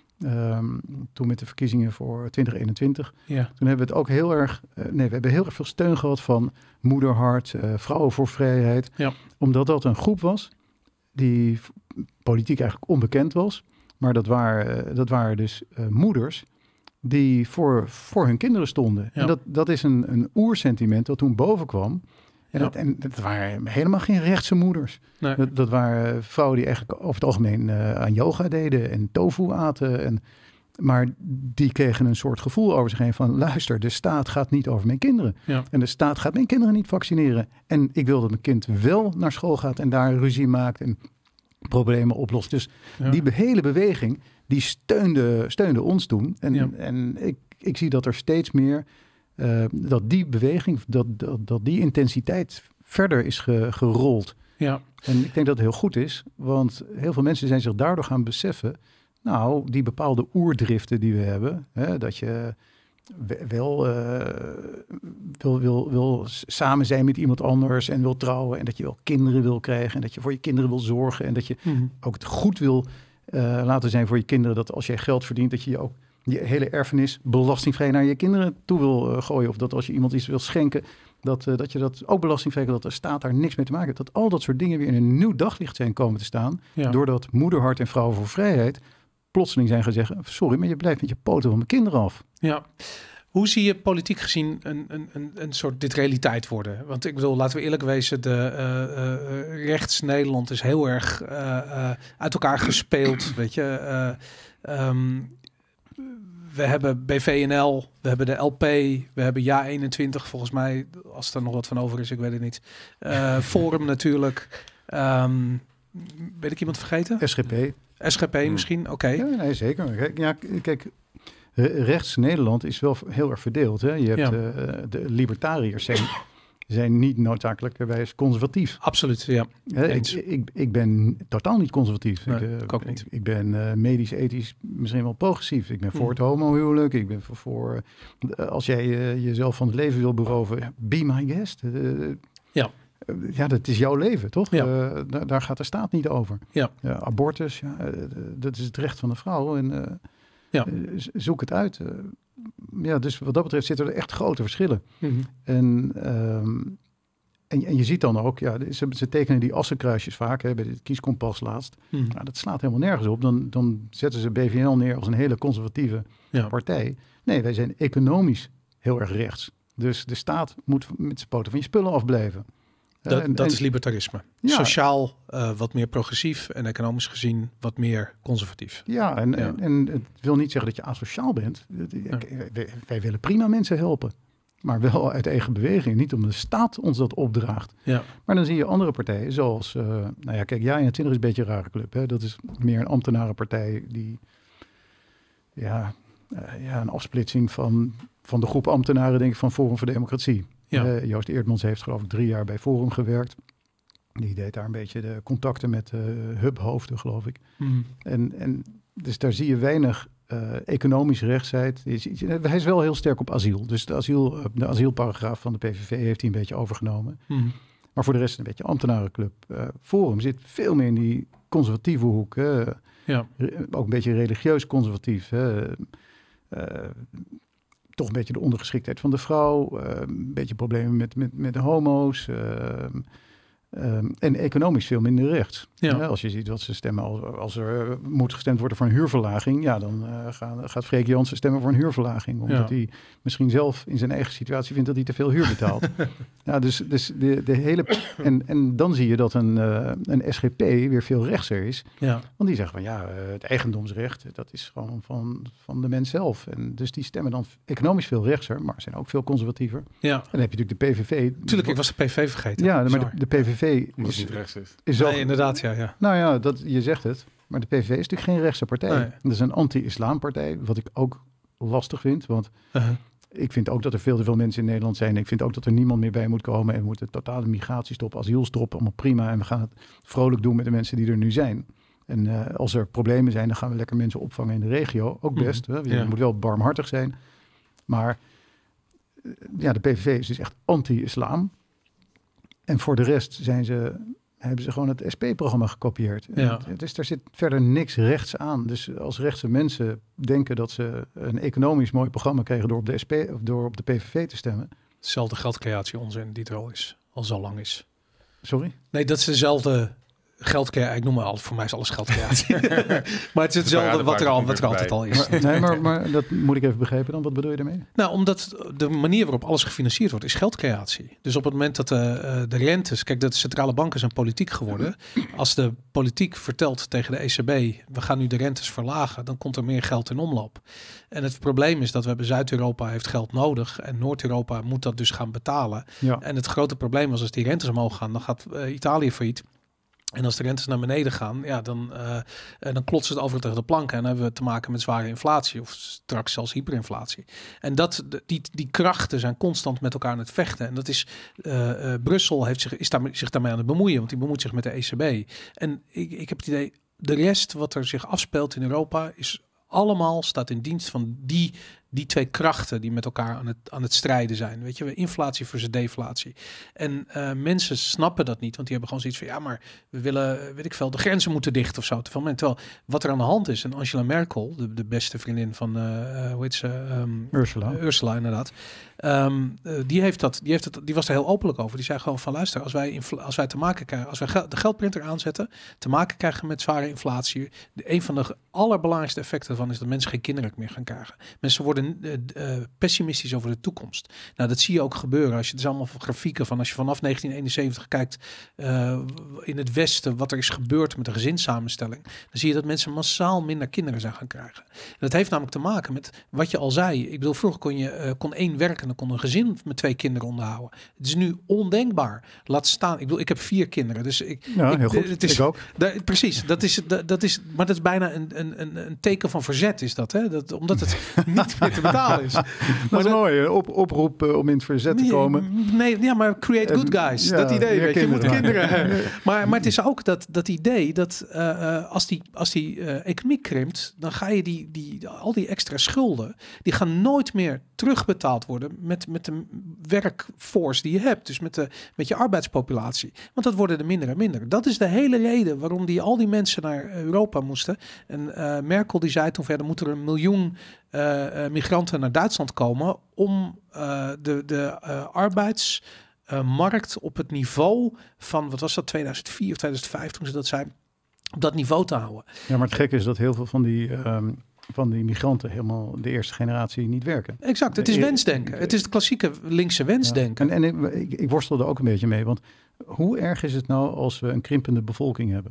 um, toen met de verkiezingen voor twintig eenentwintig. Ja. Toen hebben we het ook heel erg... Uh, nee, we hebben heel erg veel steun gehad van Moederhart, uh, Vrouwen voor Vrijheid. Ja. Omdat dat een groep was die politiek eigenlijk onbekend was. Maar dat waren, uh, dat waren dus uh, moeders die voor, voor hun kinderen stonden. Ja. En dat, dat is een, een oersentiment dat toen boven kwam. En, ja. dat, en dat waren helemaal geen rechtse moeders. Nee. Dat, dat waren vrouwen die eigenlijk over het algemeen uh, aan yoga deden en tofu aten. En, maar die kregen een soort gevoel over zich heen van, luister, de staat gaat niet over mijn kinderen. Ja. En de staat gaat mijn kinderen niet vaccineren. En ik wil dat mijn kind wel naar school gaat en daar ruzie maakt en problemen oplost. Dus Ja. die hele beweging, die steunde, steunde ons toen. En, Ja. en ik, ik zie dat er steeds meer, uh, dat die beweging, dat, dat, dat die intensiteit verder is ge, gerold. Ja. En ik denk dat het heel goed is, want heel veel mensen zijn zich daardoor gaan beseffen, nou, die bepaalde oerdriften die we hebben, hè, dat je wel uh, wil, wil, wil samen zijn met iemand anders en wil trouwen en dat je wel kinderen wil krijgen en dat je voor je kinderen wil zorgen en dat je Mm-hmm. ook het goed wil uh, laten zijn voor je kinderen, dat als jij geld verdient, dat je je ook je hele erfenis belastingvrij naar je kinderen toe wil uh, gooien, of dat als je iemand iets wil schenken, dat, uh, dat je dat ook belastingvrij, dat de staat daar niks mee te maken heeft. Dat al dat soort dingen weer in een nieuw daglicht zijn komen te staan, Ja. doordat Moederhart en Vrouwen voor Vrijheid plotseling zijn gaan zeggen, sorry, maar je blijft met je poten van mijn kinderen af. Ja. Hoe zie je politiek gezien een, een, een, een soort dit realiteit worden? Want ik bedoel, laten we eerlijk wezen, de uh, uh, rechts Nederland is heel erg uh, uh, uit elkaar gespeeld, weet je. Uh, um, we hebben B V N L, we hebben de L P, we hebben Ja eenentwintig, volgens mij, als er nog wat van over is, ik weet het niet. Uh, Forum natuurlijk. Um, weet ik iemand vergeten? S G P. S G P hmm. misschien, oké. Okay. Ja, nee, zeker. Kijk, ja, kijk, rechts Nederland is wel heel erg verdeeld. Hè? Je hebt ja. uh, de libertariërs zijn, zijn niet noodzakelijkerwijs conservatief. Absoluut, ja. Hè, ik, ik, ik ben totaal niet conservatief. Nee, ik, uh, ik ook niet. Ik, ik ben uh, medisch, ethisch misschien wel progressief. Ik ben voor hmm. het homohuwelijk. Ik ben voor, voor uh, als jij uh, jezelf van het leven wil beroven, be my guest. Uh, ja. Ja, dat is jouw leven, toch? Ja. Uh, daar, daar gaat de staat niet over. Ja. Uh, abortus, ja, uh, dat is het recht van de vrouw. En uh, ja. uh, zoek het uit. Uh, ja, dus wat dat betreft zitten er echt grote verschillen. Mm-hmm. En, um, en, en je ziet dan ook, ja, ze, ze tekenen die assenkruisjes vaak, hè, bij het kieskompas laatst. Mm-hmm. Nou, dat slaat helemaal nergens op. Dan, dan zetten ze B V N L neer als een hele conservatieve ja. partij. Nee, wij zijn economisch heel erg rechts. Dus de staat moet met zijn poten van je spullen afblijven. Dat, en, dat en, is libertarisme. Ja. Sociaal uh, wat meer progressief en economisch gezien wat meer conservatief. Ja, en, ja. en, en het wil niet zeggen dat je asociaal bent. Ja. Wij, wij willen prima mensen helpen. Maar wel uit eigen beweging. Niet om de staat ons dat opdraagt. Ja. Maar dan zie je andere partijen zoals... Uh, nou ja, kijk, Ja eenentwintig is een beetje een rare club. Hè? Dat is meer een ambtenarenpartij die... Ja, uh, ja een afsplitsing van, van de groep ambtenaren, denk ik, van Forum voor Democratie. Ja. Uh, Joost Eerdmans heeft geloof ik drie jaar bij Forum gewerkt. Die deed daar een beetje de contacten met uh, hubhoofden, geloof ik. Mm. En, en dus daar zie je weinig uh, economisch rechtsheid. Hij is wel heel sterk op asiel. Dus de, asiel, de asielparagraaf van de P V V heeft hij een beetje overgenomen. Mm. Maar voor de rest een beetje ambtenarenclub. Uh, Forum zit veel meer in die conservatieve hoek. Uh, ja. Ook een beetje religieus conservatief. Uh, uh, toch een beetje de ondergeschiktheid van de vrouw. Uh, een beetje problemen met, met, met de homo's. Uh, Um, en economisch veel minder rechts. Ja. Ja, als je ziet wat ze stemmen, als, als er uh, moet gestemd worden voor een huurverlaging, ja, dan uh, gaan, gaat Freek Jansen stemmen voor een huurverlaging. Omdat ja. hij misschien zelf in zijn eigen situatie vindt dat hij te veel huur betaalt. ja, dus dus de, de hele. En, en dan zie je dat een, uh, een S G P weer veel rechtser is. Ja. Want die zeggen van ja, uh, het eigendomsrecht, dat is gewoon van, van de mens zelf. En dus die stemmen dan economisch veel rechtser, maar zijn ook veel conservatiever. Ja. En dan heb je natuurlijk de P V V. Tuurlijk, ik was de P V V vergeten. Ja, maar de, de P V V Omdat is, het niet rechts is. is nee, ook, inderdaad, ja, ja. Nou ja, dat, je zegt het. Maar de P V V is natuurlijk geen rechtse partij. Nee. Dat is een anti-islampartij, wat ik ook lastig vind. Want Uh-huh. ik vind ook dat er veel te veel mensen in Nederland zijn. Ik vind ook dat er niemand meer bij moet komen. En we moeten totale migratiestop, asielstop, allemaal prima. En we gaan het vrolijk doen met de mensen die er nu zijn. En uh, als er problemen zijn, dan gaan we lekker mensen opvangen in de regio. Ook best. Mm. Hè? Je ja. moet wel barmhartig zijn. Maar uh, ja, de P V V is dus echt anti-islam. En voor de rest zijn ze, hebben ze gewoon het S P-programma gekopieerd. Ja. Dus daar zit verder niks rechts aan. Dus als rechtse mensen denken dat ze een economisch mooi programma krijgen door op de S P of door op de P V V te stemmen. Dezelfde geldcreatie onzin die er al is, al zo lang is. Sorry? Nee, dat is dezelfde geldcreatie. Ik noem maar altijd, voor mij is alles geldcreatie. maar het is hetzelfde wat er, al, wat er altijd al is. Maar, nee, maar, maar dat moet ik even begrijpen dan. Wat bedoel je daarmee? Nou, omdat de manier waarop alles gefinancierd wordt, is geldcreatie. Dus op het moment dat de, de rentes... Kijk, de centrale banken zijn politiek geworden. Als de politiek vertelt tegen de E C B, we gaan nu de rentes verlagen, dan komt er meer geld in omloop. En het probleem is dat we hebben Zuid-Europa heeft geld nodig en Noord-Europa moet dat dus gaan betalen. Ja. En het grote probleem was als die rentes omhoog gaan, dan gaat uh, Italië failliet. En als de rentes naar beneden gaan, ja, dan, uh, dan klotst het over tegen de plank. En dan hebben we te maken met zware inflatie of straks zelfs hyperinflatie. En dat, die, die krachten zijn constant met elkaar aan het vechten. En dat is, uh, uh, Brussel heeft zich, is daar, zich daarmee aan het bemoeien, want die bemoeit zich met de E C B. En ik, ik heb het idee, de rest wat er zich afspeelt in Europa is allemaal staat in dienst van die, die twee krachten die met elkaar aan het, aan het strijden zijn. Weet je, inflatie versus deflatie. En uh, mensen snappen dat niet, want die hebben gewoon zoiets van, ja, maar we willen, weet ik veel, de grenzen moeten dicht of zo. Terwijl, terwijl wat er aan de hand is, en Angela Merkel, de, de beste vriendin van, uh, hoe heet ze? Um, Ursula. Uh, Ursula, inderdaad. Um, uh, die, heeft dat, die, heeft het, die was er heel openlijk over. Die zei gewoon van, luister, als wij, infla- als wij te maken krijgen, als wij gel- de geldprinter aanzetten, te maken krijgen met zware inflatie, de, een van de allerbelangrijkste effecten daarvan is dat mensen geen kinderen meer gaan krijgen. Mensen worden uh, uh, pessimistisch over de toekomst. Nou, dat zie je ook gebeuren. Als je het is allemaal van grafieken van als je vanaf negentien eenenzeventig kijkt uh, in het Westen wat er is gebeurd met de gezinssamenstelling, dan zie je dat mensen massaal minder kinderen zijn gaan krijgen. En dat heeft namelijk te maken met wat je al zei. Ik bedoel, vroeger kon je uh, kon één werken en dan kon een gezin met twee kinderen onderhouden. Het is nu ondenkbaar. Laat staan. Ik bedoel, ik heb vier kinderen, dus ik. Ja, ik, heel goed. Het is, ik ook. Da, precies. Dat is, dat, dat is, maar dat is bijna een, een, een teken van verzet, is dat, hè? Dat, omdat het niet meer te betalen is. Dat maar is dat, mooi. Op, oproep uh, om in het verzet te komen. Nee, ja, maar create good guys. Uh, ja, dat idee, weet je, je moet kinderen hebben. Maar, maar het is ook dat, dat idee dat uh, uh, als die, als die uh, economie krimpt, dan ga je die, die, al die extra schulden, die gaan nooit meer terugbetaald worden met, met de werkforce die je hebt. Dus met, de, met je arbeidspopulatie. Want dat worden er minder en minder. Dat is de hele reden waarom die, al die mensen naar Europa moesten. En uh, Merkel die zei toen verder, moet er een miljoen uh, uh, migranten naar Duitsland komen om uh, de, de uh, arbeidsmarkt uh, op het niveau van, wat was dat, tweeduizend vier of tweeduizend vijf toen ze dat zei, op dat niveau te houden. Ja, maar het gekke is dat heel veel van die, um, van die migranten helemaal de eerste generatie niet werken. Exact, het is wensdenken. Het is het klassieke linkse wensdenken. Ja. En, en ik, ik worstel er ook een beetje mee, want hoe erg is het nou als we een krimpende bevolking hebben?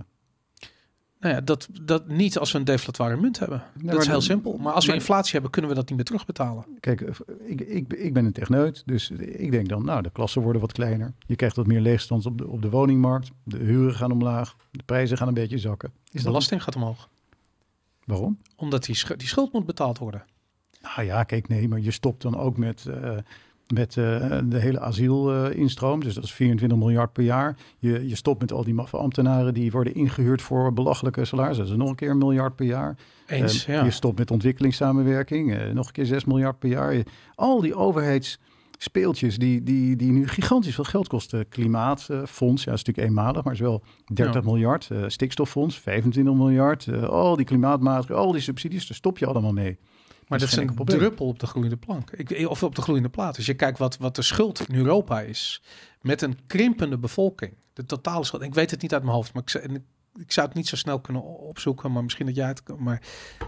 Nou ja, dat, dat niet als we een deflatoire munt hebben. Nee, dat is heel dan, simpel. Maar als we maar, inflatie hebben, kunnen we dat niet meer terugbetalen. Kijk, ik, ik, ik ben een techneut, dus ik denk dan, nou, de klassen worden wat kleiner. Je krijgt wat meer leegstand op de, op de woningmarkt. De huren gaan omlaag. De prijzen gaan een beetje zakken. Is de belasting gaat omhoog. Waarom? Omdat die, sch- die schuld moet betaald worden. Nou ja, kijk, nee, maar je stopt dan ook met... Uh, Met uh, de hele asielinstroom, uh, dus dat is vierentwintig miljard per jaar. Je, je stopt met al die maffe ambtenaren die worden ingehuurd voor belachelijke salarissen. Dat is nog een keer een miljard per jaar. Eens, uh, ja. Je stopt met ontwikkelingssamenwerking, uh, nog een keer zes miljard per jaar. Je, al die overheidsspeeltjes die, die, die nu gigantisch veel geld kosten. Klimaatfonds, ja, dat is natuurlijk eenmalig, maar is wel dertig ja. miljard. Uh, stikstoffonds, vijfentwintig miljard. Uh, al die klimaatmaatregelen, al die subsidies, daar stop je allemaal mee. Maar dat is geen een probleem. druppel op de gloeiende plank. Ik, of op de gloeiende plaat. Als je kijkt wat, wat de schuld in Europa is. Met een krimpende bevolking. De totale schuld. Ik weet het niet uit mijn hoofd. Maar ik, ik, ik zou het niet zo snel kunnen opzoeken. Maar misschien dat jij het... Maar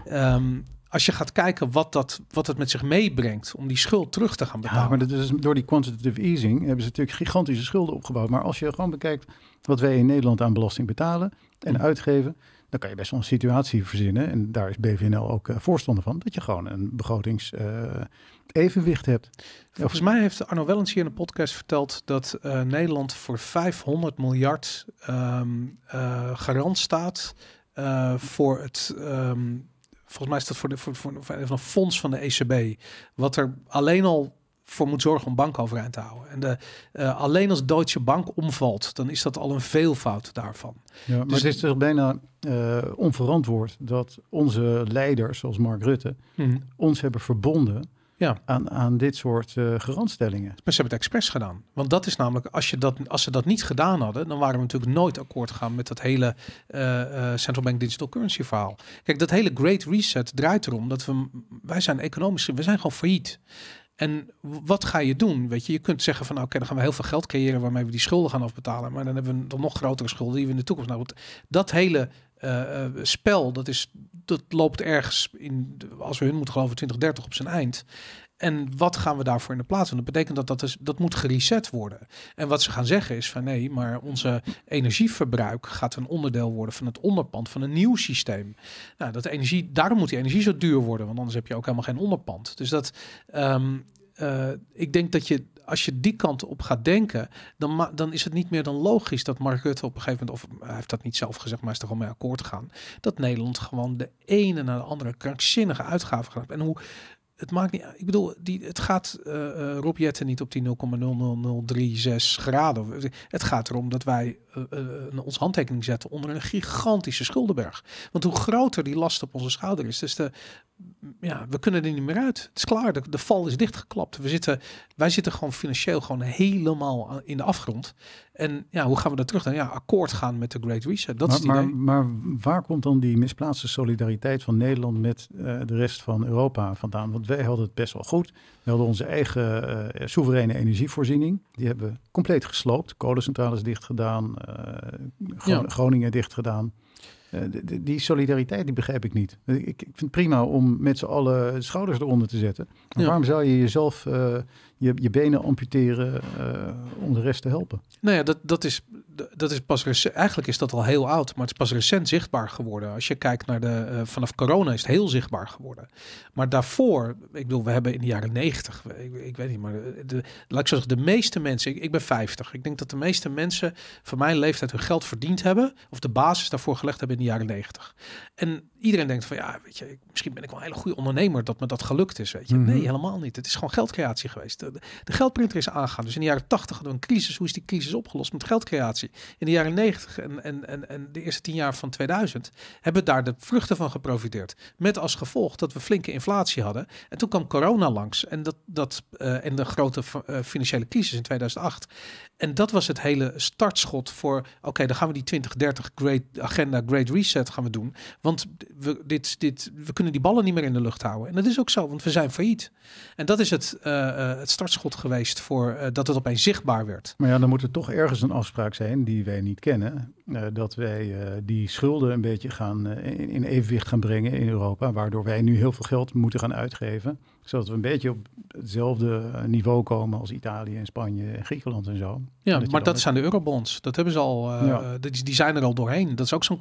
um, als je gaat kijken wat, dat, wat het met zich meebrengt. Om die schuld terug te gaan betalen. Ja, maar dat is, door die quantitative easing hebben ze natuurlijk gigantische schulden opgebouwd. Maar als je gewoon bekijkt wat wij in Nederland aan belasting betalen en mm. uitgeven. Dan kan je best wel een situatie verzinnen. En daar is B V N L ook uh, voorstander van. Dat je gewoon een begrotings uh, evenwicht hebt. Volgens mij heeft Arno Wellens hier in de podcast verteld dat uh, Nederland voor vijfhonderd miljard um, uh, garant staat uh, voor het... Um, volgens mij is dat voor, de, voor, voor, voor een fonds van de E C B. Wat er alleen al voor moet zorgen om banken overeind te houden. En de, uh, alleen als Deutsche Bank omvalt, dan is dat al een veelvoud daarvan. Ja, maar dus, het is toch bijna uh, onverantwoord dat onze leiders, zoals Mark Rutte, mm-hmm. ons hebben verbonden ja. aan, aan dit soort uh, garantstellingen. Maar ze hebben het expres gedaan. Want dat is namelijk, als, je dat, als ze dat niet gedaan hadden, dan waren we natuurlijk nooit akkoord gegaan met dat hele uh, uh, central bank digital currency verhaal. Kijk, dat hele Great Reset draait erom dat we, wij zijn economisch, we zijn gewoon failliet. En wat ga je doen? Weet je, je kunt zeggen van nou, oké, okay, dan gaan we heel veel geld creëren waarmee we die schulden gaan afbetalen. Maar dan hebben we dan nog grotere schulden die we in de toekomst. Nou, dat hele uh, spel, dat is, dat loopt ergens in, als we hun moeten geloven, twintig dertig op zijn eind. En wat gaan we daarvoor in de plaats doen? Dat betekent dat dat, is, dat moet gereset worden. En wat ze gaan zeggen is van nee, maar onze energieverbruik gaat een onderdeel worden van het onderpand van een nieuw systeem. Nou, dat energie, daarom moet die energie zo duur worden, want anders heb je ook helemaal geen onderpand. Dus dat, um, uh, ik denk dat je, als je die kant op gaat denken, dan, ma- dan is het niet meer dan logisch dat Mark Rutte op een gegeven moment, of hij heeft dat niet zelf gezegd, maar is er gewoon mee akkoord gegaan, dat Nederland gewoon de ene na de andere krankzinnige uitgaven gaat. En hoe het maakt niet, ik bedoel, die, het gaat uh, uh, Rob Jetten niet op die nul komma nul nul nul drie zes graden. Het gaat erom dat wij uh, uh, onze handtekening zetten onder een gigantische schuldenberg. Want hoe groter die last op onze schouder is, dus de, ja, we kunnen er niet meer uit. Het is klaar, de, de val is dichtgeklapt. We zitten, wij zitten gewoon financieel gewoon helemaal in de afgrond. En ja, hoe gaan we daar terug dan? Ja, akkoord gaan met de Great Reset. Dat maar, is het idee. Maar, maar waar komt dan die misplaatste solidariteit van Nederland met uh, de rest van Europa vandaan? Want wij hadden het best wel goed. We hadden onze eigen uh, soevereine energievoorziening. Die hebben we compleet gesloopt. Kolencentrales dicht gedaan. Uh, Gron- ja. Groningen dicht gedaan. Uh, die, die solidariteit, die begrijp ik niet. Ik, ik vind het prima om met z'n allen schouders eronder te zetten. Maar ja. waarom zou je jezelf uh, je, je benen amputeren uh, om de rest te helpen? Nou ja, dat, dat is... Dat is pas recent, eigenlijk is dat al heel oud, maar het is pas recent zichtbaar geworden. Als je kijkt naar de, uh, vanaf corona is het heel zichtbaar geworden. Maar daarvoor, ik bedoel, we hebben in de jaren negentig, ik, ik weet niet, maar de, de, laat ik zeggen, de meeste mensen, ik, ik ben vijftig. Ik denk dat de meeste mensen van mijn leeftijd hun geld verdiend hebben, of de basis daarvoor gelegd hebben in de jaren negentig. En iedereen denkt van, ja, weet je, misschien ben ik wel een hele goede ondernemer dat me dat gelukt is, weet je. Mm-hmm. Nee, helemaal niet. Het is gewoon geldcreatie geweest. De, de geldprinter is aangegaan. Dus in de jaren tachtig hadden we een crisis. Hoe is die crisis opgelost? Met geldcreatie. In de jaren negentig en, en, en, en de eerste tien jaar van tweeduizend hebben we daar de vruchten van geprofiteerd. Met als gevolg dat we flinke inflatie hadden. En toen kwam corona langs en, dat, dat, uh, en de grote uh, financiële crisis in tweeduizend acht. En dat was het hele startschot voor, oké, okay, dan gaan we die twintig dertig great agenda, Great Reset gaan we doen. Want we, dit, dit, we kunnen die ballen niet meer in de lucht houden. En dat is ook zo, want we zijn failliet. En dat is het, uh, uh, het startschot geweest voor uh, dat het opeens zichtbaar werd. Maar ja, dan moet er toch ergens een afspraak zijn die wij niet kennen. Uh, dat wij uh, die schulden een beetje gaan uh, in, in evenwicht gaan brengen in Europa. Waardoor wij nu heel veel geld moeten gaan uitgeven. Zodat we een beetje op hetzelfde niveau komen als Italië en Spanje en Griekenland en zo. Ja, dat maar dat met... zijn de eurobonds. Dat hebben ze al. Uh, ja. die, die zijn er al doorheen. Dat is ook zo'n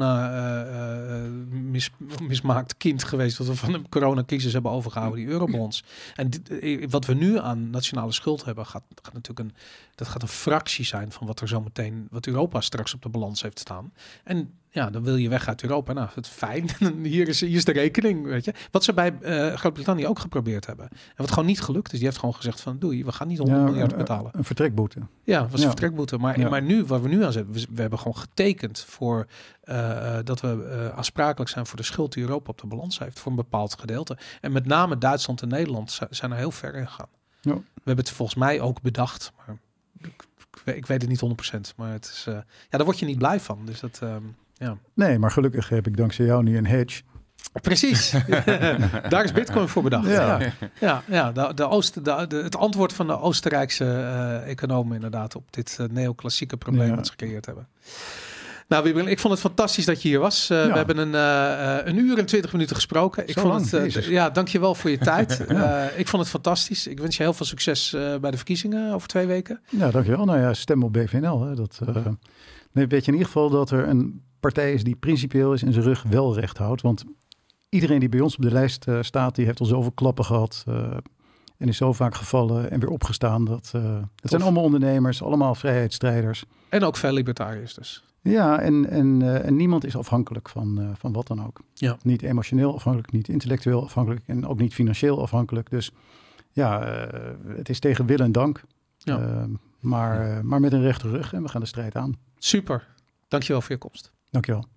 corona uh, mis, mismaakt kind geweest. Dat we van de coronacrisis hebben overgehouden. Die eurobonds. En dit, wat we nu aan nationale schuld hebben, gaat, gaat natuurlijk een, dat gaat een fractie zijn van wat er zo meteen, wat Europa straks op de balans heeft staan. En ja, dan wil je weg uit Europa. Nou, het is fijn. Hier is, hier is de rekening, weet je. Wat ze bij uh, Groot-Brittannië ook geprobeerd hebben. En wat gewoon niet gelukt is. Die heeft gewoon gezegd van, doei, we gaan niet honderd ja, miljard uh, betalen. Een vertrekboete. Ja, was een ja. vertrekboete. Maar, ja. maar nu, waar we nu aan zitten, we, we hebben gewoon getekend voor uh, dat we uh, aansprakelijk zijn voor de schuld die Europa op de balans heeft. Voor een bepaald gedeelte. En met name Duitsland en Nederland zijn er heel ver in gegaan. Ja. We hebben het volgens mij ook bedacht, maar ik, ik weet het niet honderd procent. Maar het is, uh, ja, daar word je niet blij van. Dus dat... Um, Ja. Nee, maar gelukkig heb ik dankzij jou nu een hedge. Precies. Daar is Bitcoin voor bedacht. Ja, ja, ja, ja de, de Oost, de, de, het antwoord van de Oostenrijkse uh, economen inderdaad op dit uh, neoclassieke probleem ja. dat ze gecreëerd hebben. Nou, Wiebren, ik vond het fantastisch dat je hier was. Uh, ja. We hebben een, uh, een uur en twintig minuten gesproken. Ik Zo vond lang, het, uh, d- ja, dankjewel voor je tijd. ja. uh, ik vond het fantastisch. Ik wens je heel veel succes uh, bij de verkiezingen over twee weken. Ja, dankjewel. Nou ja, stem op B V N L. Hè. Dat uh, nee, weet je in ieder geval dat er een partij is die principieel is en zijn rug wel recht houdt. Want iedereen die bij ons op de lijst uh, staat, die heeft al zoveel klappen gehad uh, en is zo vaak gevallen en weer opgestaan. Dat, uh, het zijn allemaal ondernemers, allemaal vrijheidsstrijders. En ook veel libertariërs dus. Ja, en, en, uh, en niemand is afhankelijk van, uh, van wat dan ook. Ja. Niet emotioneel afhankelijk, niet intellectueel afhankelijk en ook niet financieel afhankelijk. Dus ja, uh, het is tegen wil en dank, ja. uh, maar, uh, maar met een rechte rug en we gaan de strijd aan. Super, dankjewel voor je komst. Dankjewel.